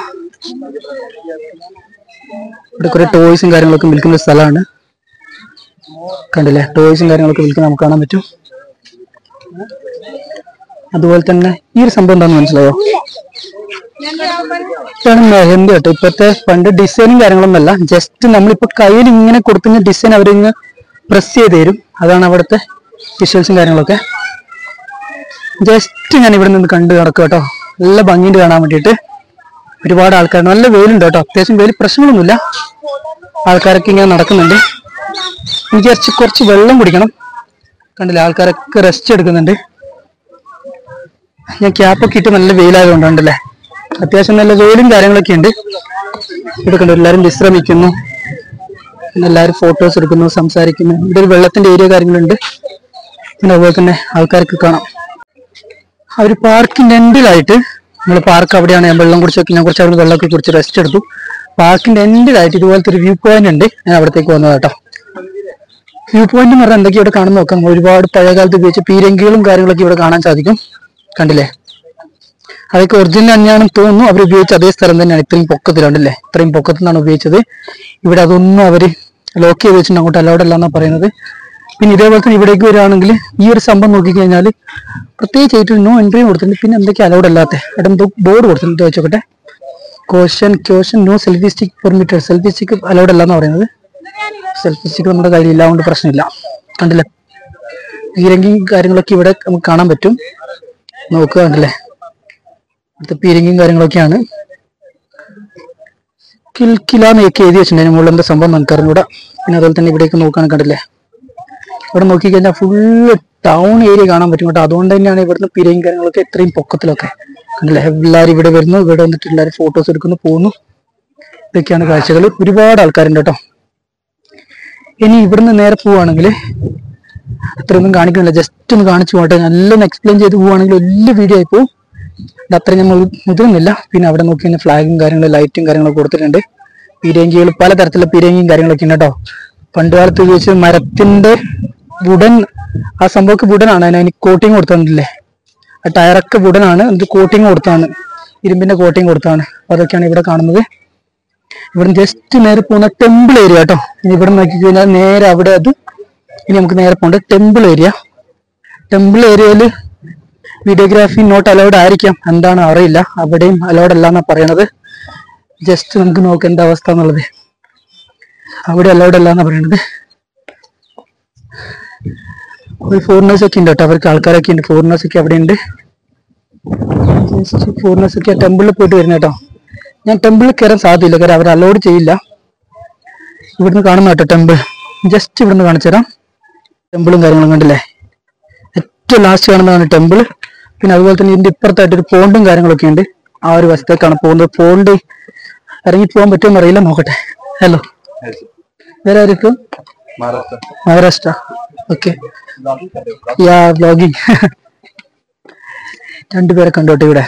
ഇവിടെ കുറെ ടോയ്സും കാര്യങ്ങളൊക്കെ വിൽക്കുന്ന സ്ഥലമാണ്. കണ്ടില്ലേ, ടോയ്സും കാര്യങ്ങളൊക്കെ വിൽക്കുന്ന നമുക്ക് കാണാൻ പറ്റും. അതുപോലെ തന്നെ ഈ ഒരു സംഭവം എന്താണെന്ന് മനസ്സിലായോ? ഇതാണ് മെഹന്തി കേട്ടോ. ഇപ്പോഴത്തെ പണ്ട് ഡിസൈനും കാര്യങ്ങളൊന്നുമല്ല. ജസ്റ്റ് നമ്മളിപ്പോ കയ്യിൽ ഇങ്ങനെ കൊടുക്കുന്ന ഡിസൈൻ അവരിങ്ങനെ പ്രസ് ചെയ്ത് തരും. അതാണ് അവിടുത്തെ വിഷ്വൽസും കാര്യങ്ങളൊക്കെ. ജസ്റ്റ് ഞാൻ ഇവിടെ നിന്ന് കണ്ടു കിടക്കും കേട്ടോ. നല്ല ഭംഗിയുണ്ട് കാണാൻ വേണ്ടിയിട്ട്. ഒരുപാട് ആൾക്കാർ. നല്ല വെയിലുണ്ട് കേട്ടോ. അത്യാവശ്യം വെയിൽ, പ്രശ്നങ്ങളൊന്നുമില്ല. ആൾക്കാരൊക്കെ ഇങ്ങനെ നടക്കുന്നുണ്ട്. എനിക്ക് കുറച്ച് വെള്ളം കുടിക്കണം. കണ്ടില്ലേ ആൾക്കാരൊക്കെ റെസ്റ്റ് എടുക്കുന്നുണ്ട്. ഞാൻ ക്യാപ്പൊക്കെ ഇട്ട് നല്ല വെയിലായതുകൊണ്ടല്ലേ. അത്യാവശ്യം നല്ല വെയിലും കാര്യങ്ങളൊക്കെ ഉണ്ട്. ഇവിടെ കണ്ടു എല്ലാവരും വിശ്രമിക്കുന്നു. പിന്നെ എല്ലാവരും ഫോട്ടോസ് എടുക്കുന്നു, സംസാരിക്കുന്നു. ഇവിടെ ഒരു വെള്ളത്തിന്റെ ഏരിയ കാര്യങ്ങളുണ്ട്. പിന്നെ അതുപോലെ തന്നെ ആൾക്കാർക്ക് കാണാം. ആ ഒരു പാർക്കിന്റെ എൻഡിലായിട്ട്, നമ്മൾ പാർക്ക് അവിടെയാണ്. ഞാൻ വെള്ളം കുടിച്ചൊക്കെ ഞാൻ കുറച്ച് അവിടെ വെള്ളമൊക്കെ കുടിച്ച് റെസ്റ്റ് എടുത്തു. പാർക്കിന്റെ എൻഡിലായിട്ട് ഇതുപോലത്തെ ഒരു വ്യൂ പോയിന്റ് ഉണ്ട്. ഞാൻ അവിടത്തേക്ക് വന്നത് കേട്ടോ. വ്യൂ പോയിന്റ് എന്ന് പറഞ്ഞാൽ എന്തൊക്കെയാണ് ഇവിടെ കാണാൻ നോക്കാം. ഒരുപാട് പഴയകാലത്ത് ഉപയോഗിച്ച പീരങ്കികളും കാര്യങ്ങളൊക്കെ ഇവിടെ കാണാൻ സാധിക്കും. കണ്ടില്ലേ, അതൊക്കെ ഒറിജിനൽ തന്നെയാണെന്ന് തോന്നുന്നു. അവർ ഉപയോഗിച്ച അതേ സ്ഥലം തന്നെയാണ്. ഇത്രയും പൊക്കത്തിലുണ്ടല്ലേ, ഇത്രയും പൊക്കത്തിൽ നിന്നാണ് ഉപയോഗിച്ചത്. ഇവിടെ അതൊന്നും അവര് ലോക്ക് ചെയ്ത് വെച്ചിട്ടുണ്ട്. അങ്ങോട്ട് അലൗഡ് അല്ല എന്നാണ് പറയുന്നത്. പിന്നെ ഇതേപോലെ തന്നെ ഇവിടേക്ക് വരികയാണെങ്കിൽ ഈ ഒരു സംഭവം നോക്കിക്കഴിഞ്ഞാൽ പ്രത്യേകിച്ച് നോ എൻട്രിയും കൊടുത്തിട്ടുണ്ട്. പിന്നെ എന്തൊക്കെ അലൗഡ് അല്ലാത്ത അവിടെ എന്തോ ബോർഡ് കൊടുത്തിട്ടുണ്ട്. വെച്ചോട്ടെ, caution no selfie stick permitted. Selfie stick allowed അല്ല എന്ന് പറയുന്നത്. സെൽഫി സ്റ്റിക്ക് നമ്മുടെ കയ്യിലില്ല, അതുകൊണ്ട് പ്രശ്നമില്ല. കണ്ടില്ലേ, പീരങ്കിയും കാര്യങ്ങളൊക്കെ ഇവിടെ നമുക്ക് കാണാൻ പറ്റും. നോക്കുക, കണ്ടില്ലേ, ഇവിടുത്തെ പീരങ്കിയും കാര്യങ്ങളൊക്കെയാണ്. കിൽക്കിലാന്നൊക്കെ എഴുതി വെച്ചിട്ടുണ്ടെങ്കിൽ മുകളിൽ എന്താ സംഭവം നമുക്കറിഞ്ഞൂടാ. പിന്നെ അതുപോലെ തന്നെ ഇവിടേക്ക് നോക്കുകയാണെങ്കിൽ കണ്ടില്ലേ, ഇവിടെ നോക്കിക്കഴിഞ്ഞാൽ ഫുള്ള് ടൗൺ ഏരിയ കാണാൻ പറ്റും കേട്ടോ. അതുകൊണ്ട് തന്നെയാണ് ഇവിടുന്ന് പീരങ്കിയും കാര്യങ്ങളൊക്കെ ഇത്രയും പൊക്കത്തിലൊക്കെ. കണ്ടില്ലേ, എല്ലാവരും ഇവിടെ വരുന്നു, ഇവിടെ വന്നിട്ട് എല്ലാവരും ഫോട്ടോസ് എടുക്കുന്നു, പോകുന്നു. ഇതൊക്കെയാണ് കാഴ്ചകൾ. ഒരുപാട് ആൾക്കാരുണ്ട് കേട്ടോ. ഇനി ഇവിടുന്ന് നേരെ പോവുകയാണെങ്കിൽ അത്രയൊന്നും കാണിക്കുന്നില്ല, ജസ്റ്റ് ഒന്ന് കാണിച്ചു പോകട്ടെ. നല്ലൊന്ന് എക്സ്പ്ലെയിൻ ചെയ്ത് പോവുകയാണെങ്കിൽ വലിയ വീഡിയോ ആയി പോകും. അത്രയും നമ്മൾ മുതിർന്നില്ല. പിന്നെ അവിടെ നോക്കി കഴിഞ്ഞാൽ ഫ്ലാഗും കാര്യങ്ങളും ലൈറ്റും കാര്യങ്ങളൊക്കെ കൊടുത്തിട്ടുണ്ട്. പീരങ്കികൾ പലതരത്തിലുള്ള പീരങ്കിയും കാര്യങ്ങളൊക്കെ ഉണ്ട് കേട്ടോ. പണ്ട് കാലത്ത് ഉപയോഗിച്ച് മരത്തിന്റെ വുഡൻ, ആ സംഭവമൊക്കെ വുഡനാണ്. അതിന് കോട്ടിങ് കൊടുത്തിട്ടില്ലേ, ആ ടയറൊക്കെ വുഡനാണ്, എന്നിട്ട് കോട്ടിങ് കൊടുത്താണ്, ഇരുമ്പിന്റെ കോട്ടിങ് കൊടുത്താണ്. അതൊക്കെയാണ് ഇവിടെ കാണുന്നത്. ഇവിടെ ജസ്റ്റ് നേരെ പോകുന്ന ടെമ്പിൾ ഏരിയ കേട്ടോ. ഇനി ഇവിടെ നോക്കി കഴിഞ്ഞാൽ നേരെ അവിടെ അത്. ഇനി നമുക്ക് നേരെ പോകേണ്ടത് ടെമ്പിൾ ഏരിയ. ടെമ്പിൾ ഏരിയയിൽ വീഡിയോഗ്രാഫി നോട്ട് അലൗഡ് ആയിരിക്കാം, എന്താണ് അറിയില്ല. അവിടെയും അലൗഡ് അല്ല എന്നാ പറയണത്. ജസ്റ്റ് നമുക്ക് നോക്കാം എന്താ അവസ്ഥ എന്നുള്ളത്. അവിടെ അലൗഡ് അല്ല എന്നാ പറയണത്. ഒരു ഫോറിനേഴ്സ് ഒക്കെ ഉണ്ട് കേട്ടോ, അവർക്ക് ആൾക്കാരൊക്കെ ഉണ്ട്. ഫോറിനേഴ്സ് ഒക്കെ അവിടെ ഉണ്ട്. ജസ്റ്റ് ഫോറിനേഴ്സ് ഒക്കെ ടെമ്പിളിൽ പോയിട്ട് വരുന്ന കേട്ടോ. ഞാൻ ടെമ്പിളിൽ കയറാൻ സാധ്യതയില്ല, കാരണം അവർ അലൗഡ് ചെയ്യില്ല. ഇവിടുന്ന് കാണുന്ന കേട്ടോ ടെമ്പിൾ. ജസ്റ്റ് ഇവിടുന്ന് കാണിച്ചു തരാം. ടെമ്പിളും കാര്യങ്ങളും കണ്ടില്ലേ, ഏറ്റവും ലാസ്റ്റ് കാണുന്നതാണ് ടെമ്പിൾ. പിന്നെ അതുപോലെ തന്നെ ഇതിന്റെ ഇപ്പുറത്തായിട്ട് ഒരു പോണ്ടും കാര്യങ്ങളൊക്കെ ഉണ്ട്. ആ ഒരു വശത്തേക്കാണ് പോകുന്നത്. പോണ്ട് ഇറങ്ങി പോകാൻ പറ്റുമെന്ന് അറിയില്ല, നോക്കട്ടെ. ഹലോ, വേറെ ആയിരിക്കും മഹാരാഷ്ട്ര. ഓക്കെ, യാ വ്ലോഗിങ്. രണ്ടുപേരെ കണ്ടോട്ടെ ഇവിടെ.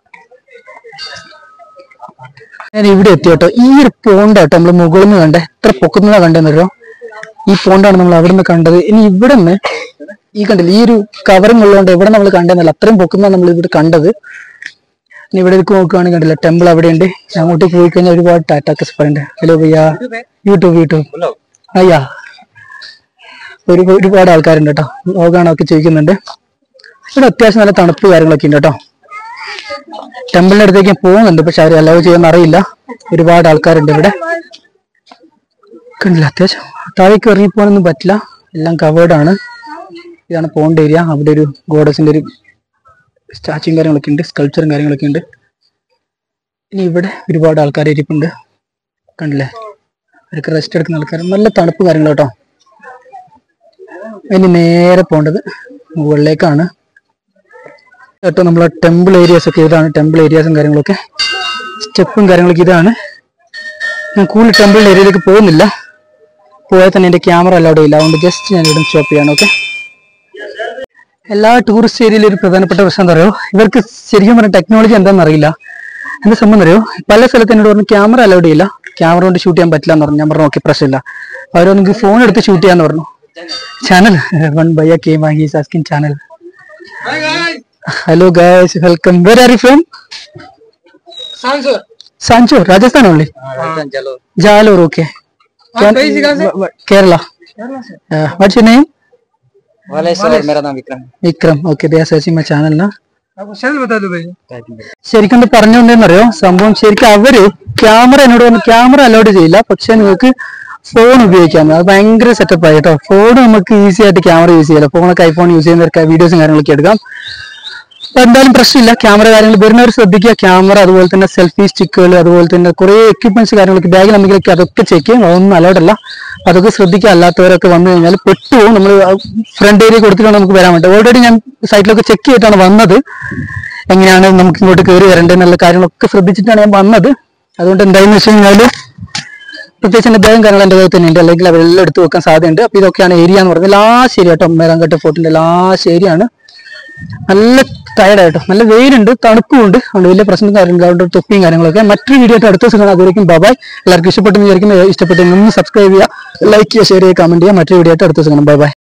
ഞാൻ ഇവിടെ എത്തി കേട്ടോ. ഈ ഒരു പോണ്ട് കേട്ടോ നമ്മൾ മുകളിൽ നിന്ന് കണ്ടേ, എത്ര പൊക്കുന്നതാ കണ്ടെന്നല്ലോ. ഈ പോണ്ടാണ് നമ്മൾ അവിടെ നിന്ന് കണ്ടത്. ഇനി ഇവിടെ നിന്ന് ഈ കണ്ടില്ല, ഈ ഒരു കവറിങ് ഉള്ളതുകൊണ്ട് ഇവിടെ നമ്മൾ കണ്ടെന്നല്ല, അത്രയും പൊക്കുന്നതാണ് നമ്മൾ ഇവിടെ കണ്ടത്. ഇനി ഇവിടെ നോക്കുകയാണെങ്കിൽ കണ്ടില്ല, ടെമ്പിൾ അവിടെ ഉണ്ട്. അങ്ങോട്ട് പോയി കഴിഞ്ഞാൽ ഒരുപാട് ടാറ്റാക്കസ് പറയുന്നുണ്ട്. ഹലോ ഭയ്യാ, യൂട്യൂബ് അയ്യാ, ഒരുപാട് ആൾക്കാരുണ്ട് കേട്ടോ. ലോകാണൊക്കെ ചോദിക്കുന്നുണ്ട്. ഇവിടെ അത്യാവശ്യം നല്ല തണുപ്പ് കാര്യങ്ങളൊക്കെ ഉണ്ട് കേട്ടോ. ടെമ്പിളിന്റെ അടുത്തേക്ക് ഞാൻ പോകുന്നുണ്ട്, പക്ഷെ അവർ അലൗ ചെയ്യുമെന്ന് അറിയില്ല. ഒരുപാട് ആൾക്കാരുണ്ട് ഇവിടെ. കണ്ടില്ല, അത്യാവശ്യം താഴേക്ക് ഇറങ്ങി പോകാനൊന്നും പറ്റില്ല, എല്ലാം കവേർഡ് ആണ്. ഇതാണ് പോണ്ട് ഏരിയ. അവിടെ ഒരു ഗോഡസിന്റെ ഒരു സ്റ്റാച്ചുയും കാര്യങ്ങളൊക്കെ ഉണ്ട്, സ്കൾപ്ചറും കാര്യങ്ങളൊക്കെ ഉണ്ട്. ഇനി ഇവിടെ ഒരുപാട് ആൾക്കാർ ഇരിപ്പുണ്ട്, കണ്ടില്ലേ, അവർക്ക് റെസ്റ്റ് എടുക്കുന്ന ആൾക്കാർ. നല്ല തണുപ്പ് കാര്യങ്ങൾ കേട്ടോ. ഇനി നേരെ പോകേണ്ടത് മുകളിലേക്കാണ് കേട്ടോ. നമ്മളെ ടെമ്പിൾ ഏരിയാസ് ഒക്കെ ഇതാണ്. ടെമ്പിൾ ഏരിയാസും കാര്യങ്ങളൊക്കെ, സ്റ്റെപ്പും കാര്യങ്ങളൊക്കെ ഇതാണ്. ഞാൻ കൂടുതൽ ടെമ്പിൾ ഏരിയയിലേക്ക് പോകുന്നില്ല, പോയാൽ തന്നെ എൻ്റെ ക്യാമറ അലൗഡ് ചെയ്യില്ല. അതുകൊണ്ട് ജസ്റ്റ് ഞാൻ ഇവിടെ സ്റ്റോപ്പ് ചെയ്യാണ്. ഓക്കെ, എല്ലാ ടൂറിസ്റ്റ് ഏരിയയിലും ഒരു പ്രധാനപ്പെട്ട പ്രശ്നം എന്താ പറയുക, ഇവർക്ക് ശരിക്കും പറഞ്ഞാൽ ടെക്നോളജി എന്താണെന്ന് അറിയില്ല. എന്താ സംഭവം അറിയോ, പല സ്ഥലത്ത് എന്നോട് പറഞ്ഞു ക്യാമറ അലൗഡ് ചെയ്യില്ല, ക്യാമറ കൊണ്ട് ഷൂട്ട് ചെയ്യാൻ പറ്റില്ല എന്ന് പറഞ്ഞു. ഞാൻ പറഞ്ഞു ഓക്കെ, പ്രശ്നമില്ല. അവരൊന്നെങ്കിൽ ഫോൺ എടുത്ത് ഷൂട്ട് ചെയ്യാന്ന് പറഞ്ഞു. ചാനൽ വൺ ഭയ്യ came he's asking channel. Hello guys, welcome. Where are you from? Sancho, Rajasthan only? Jalore, okay. Kerala. What's your name? मेरा नाम Vikram. Vikram, okay. They are searching my channel na. ശരിക്കും പറഞ്ഞുകൊണ്ടെന്നറിയോ സംഭവം, ശരിക്കും അവര് camera എന്നോട് പറഞ്ഞു camera allowed ചെയ്യില്ല, പക്ഷെ നിങ്ങൾക്ക് ഫോൺ ഉപയോഗിക്കാം. അത് ഭയങ്കര സെറ്റപ്പ് ആയി കേട്ടോ. ഫോൺ നമുക്ക് ഈസി ആയിട്ട് ക്യാമറ യൂസ് ചെയ്യാം. ഫോണൊക്കെ ഐഫോൺ യൂസ് ചെയ്യുന്നവർക്ക് വീഡിയോസും കാര്യങ്ങളൊക്കെ എടുക്കാം. അപ്പൊ എന്തായാലും പ്രശ്നമില്ല. ക്യാമറ കാര്യങ്ങൾ വരുന്നവർ ശ്രദ്ധിക്കുക. ക്യാമറ, അതുപോലെ തന്നെ സെൽഫി സ്റ്റിക്കുകൾ, അതുപോലെ തന്നെ കുറെ എക്യുപ്മെന്റ്സ് കാര്യങ്ങളൊക്കെ ബാഗിൽ നമുക്ക് അതൊക്കെ ചെക്ക് ചെയ്യും. അതൊന്നും അലൗഡ് അല്ല, അതൊക്കെ ശ്രദ്ധിക്കുക. അല്ലാത്തവരൊക്കെ വന്നു കഴിഞ്ഞാൽ പെട്ടുപോകും. നമ്മൾ ഫ്രണ്ട് ഏരിയ കൊടുത്തിട്ടാണ് നമുക്ക് വരാൻ വേണ്ടി. ഓൾറെഡി ഞാൻ സൈറ്റിലൊക്കെ ചെക്ക് ചെയ്തിട്ടാണ് വന്നത്, എങ്ങനെയാണ് നമുക്ക് ഇങ്ങോട്ട് കയറി വരേണ്ടത് എന്നുള്ള കാര്യങ്ങളൊക്കെ ശ്രദ്ധിച്ചിട്ടാണ് ഞാൻ വന്നത്. അതുകൊണ്ട് എന്തായെന്ന് വെച്ച് കഴിഞ്ഞാൽ പ്രത്യേകിച്ച് എന്റെ ബാഗും കാര്യങ്ങൾ എന്റെ കയ്യിൽ തന്നെ ഉണ്ട്, അല്ലെങ്കിൽ അവരെല്ലാം എടുത്ത് വെക്കാൻ സാധ്യതയുണ്ട്. അപ്പൊ ഇതൊക്കെയാണ് ഏരിയ എന്ന് പറഞ്ഞത്. ലാസ്റ്റ് ഏരിയ കേട്ടോ, മേരാങ്കട്ട് ഫോർട്ടിന്റെ ലാസ്റ്റ് ഏരിയ ആണ്. നല്ല ടയർഡായിട്ടോ, നല്ല വെയിലുണ്ട്, തണുപ്പുണ്ട്, അതുകൊണ്ട് വലിയ പ്രശ്നം കാര്യമില്ല. അതുകൊണ്ട് തൊപ്പിയും കാര്യങ്ങളൊക്കെ. മറ്റൊരു വീഡിയോ ആയിട്ട് അടുത്ത ദിവസം കാണാം. അതുവരെയും ബൈ. എല്ലാവർക്കും ഇഷ്ടപ്പെട്ടെന്ന് വിചാരിക്കുന്നു. ഇഷ്ടപ്പെട്ടെങ്കിൽ ഒന്ന് സബ്സ്ക്രൈബ് ചെയ്യുക, ലൈക്ക് ചെയ്യുക, ഷെയർ ചെയ്യുക, കമന്റ് ചെയ്യുക. മറ്റൊരു വീഡിയോ ആയിട്ട് അടുത്ത ദിവസം കാണാം. ബൈ.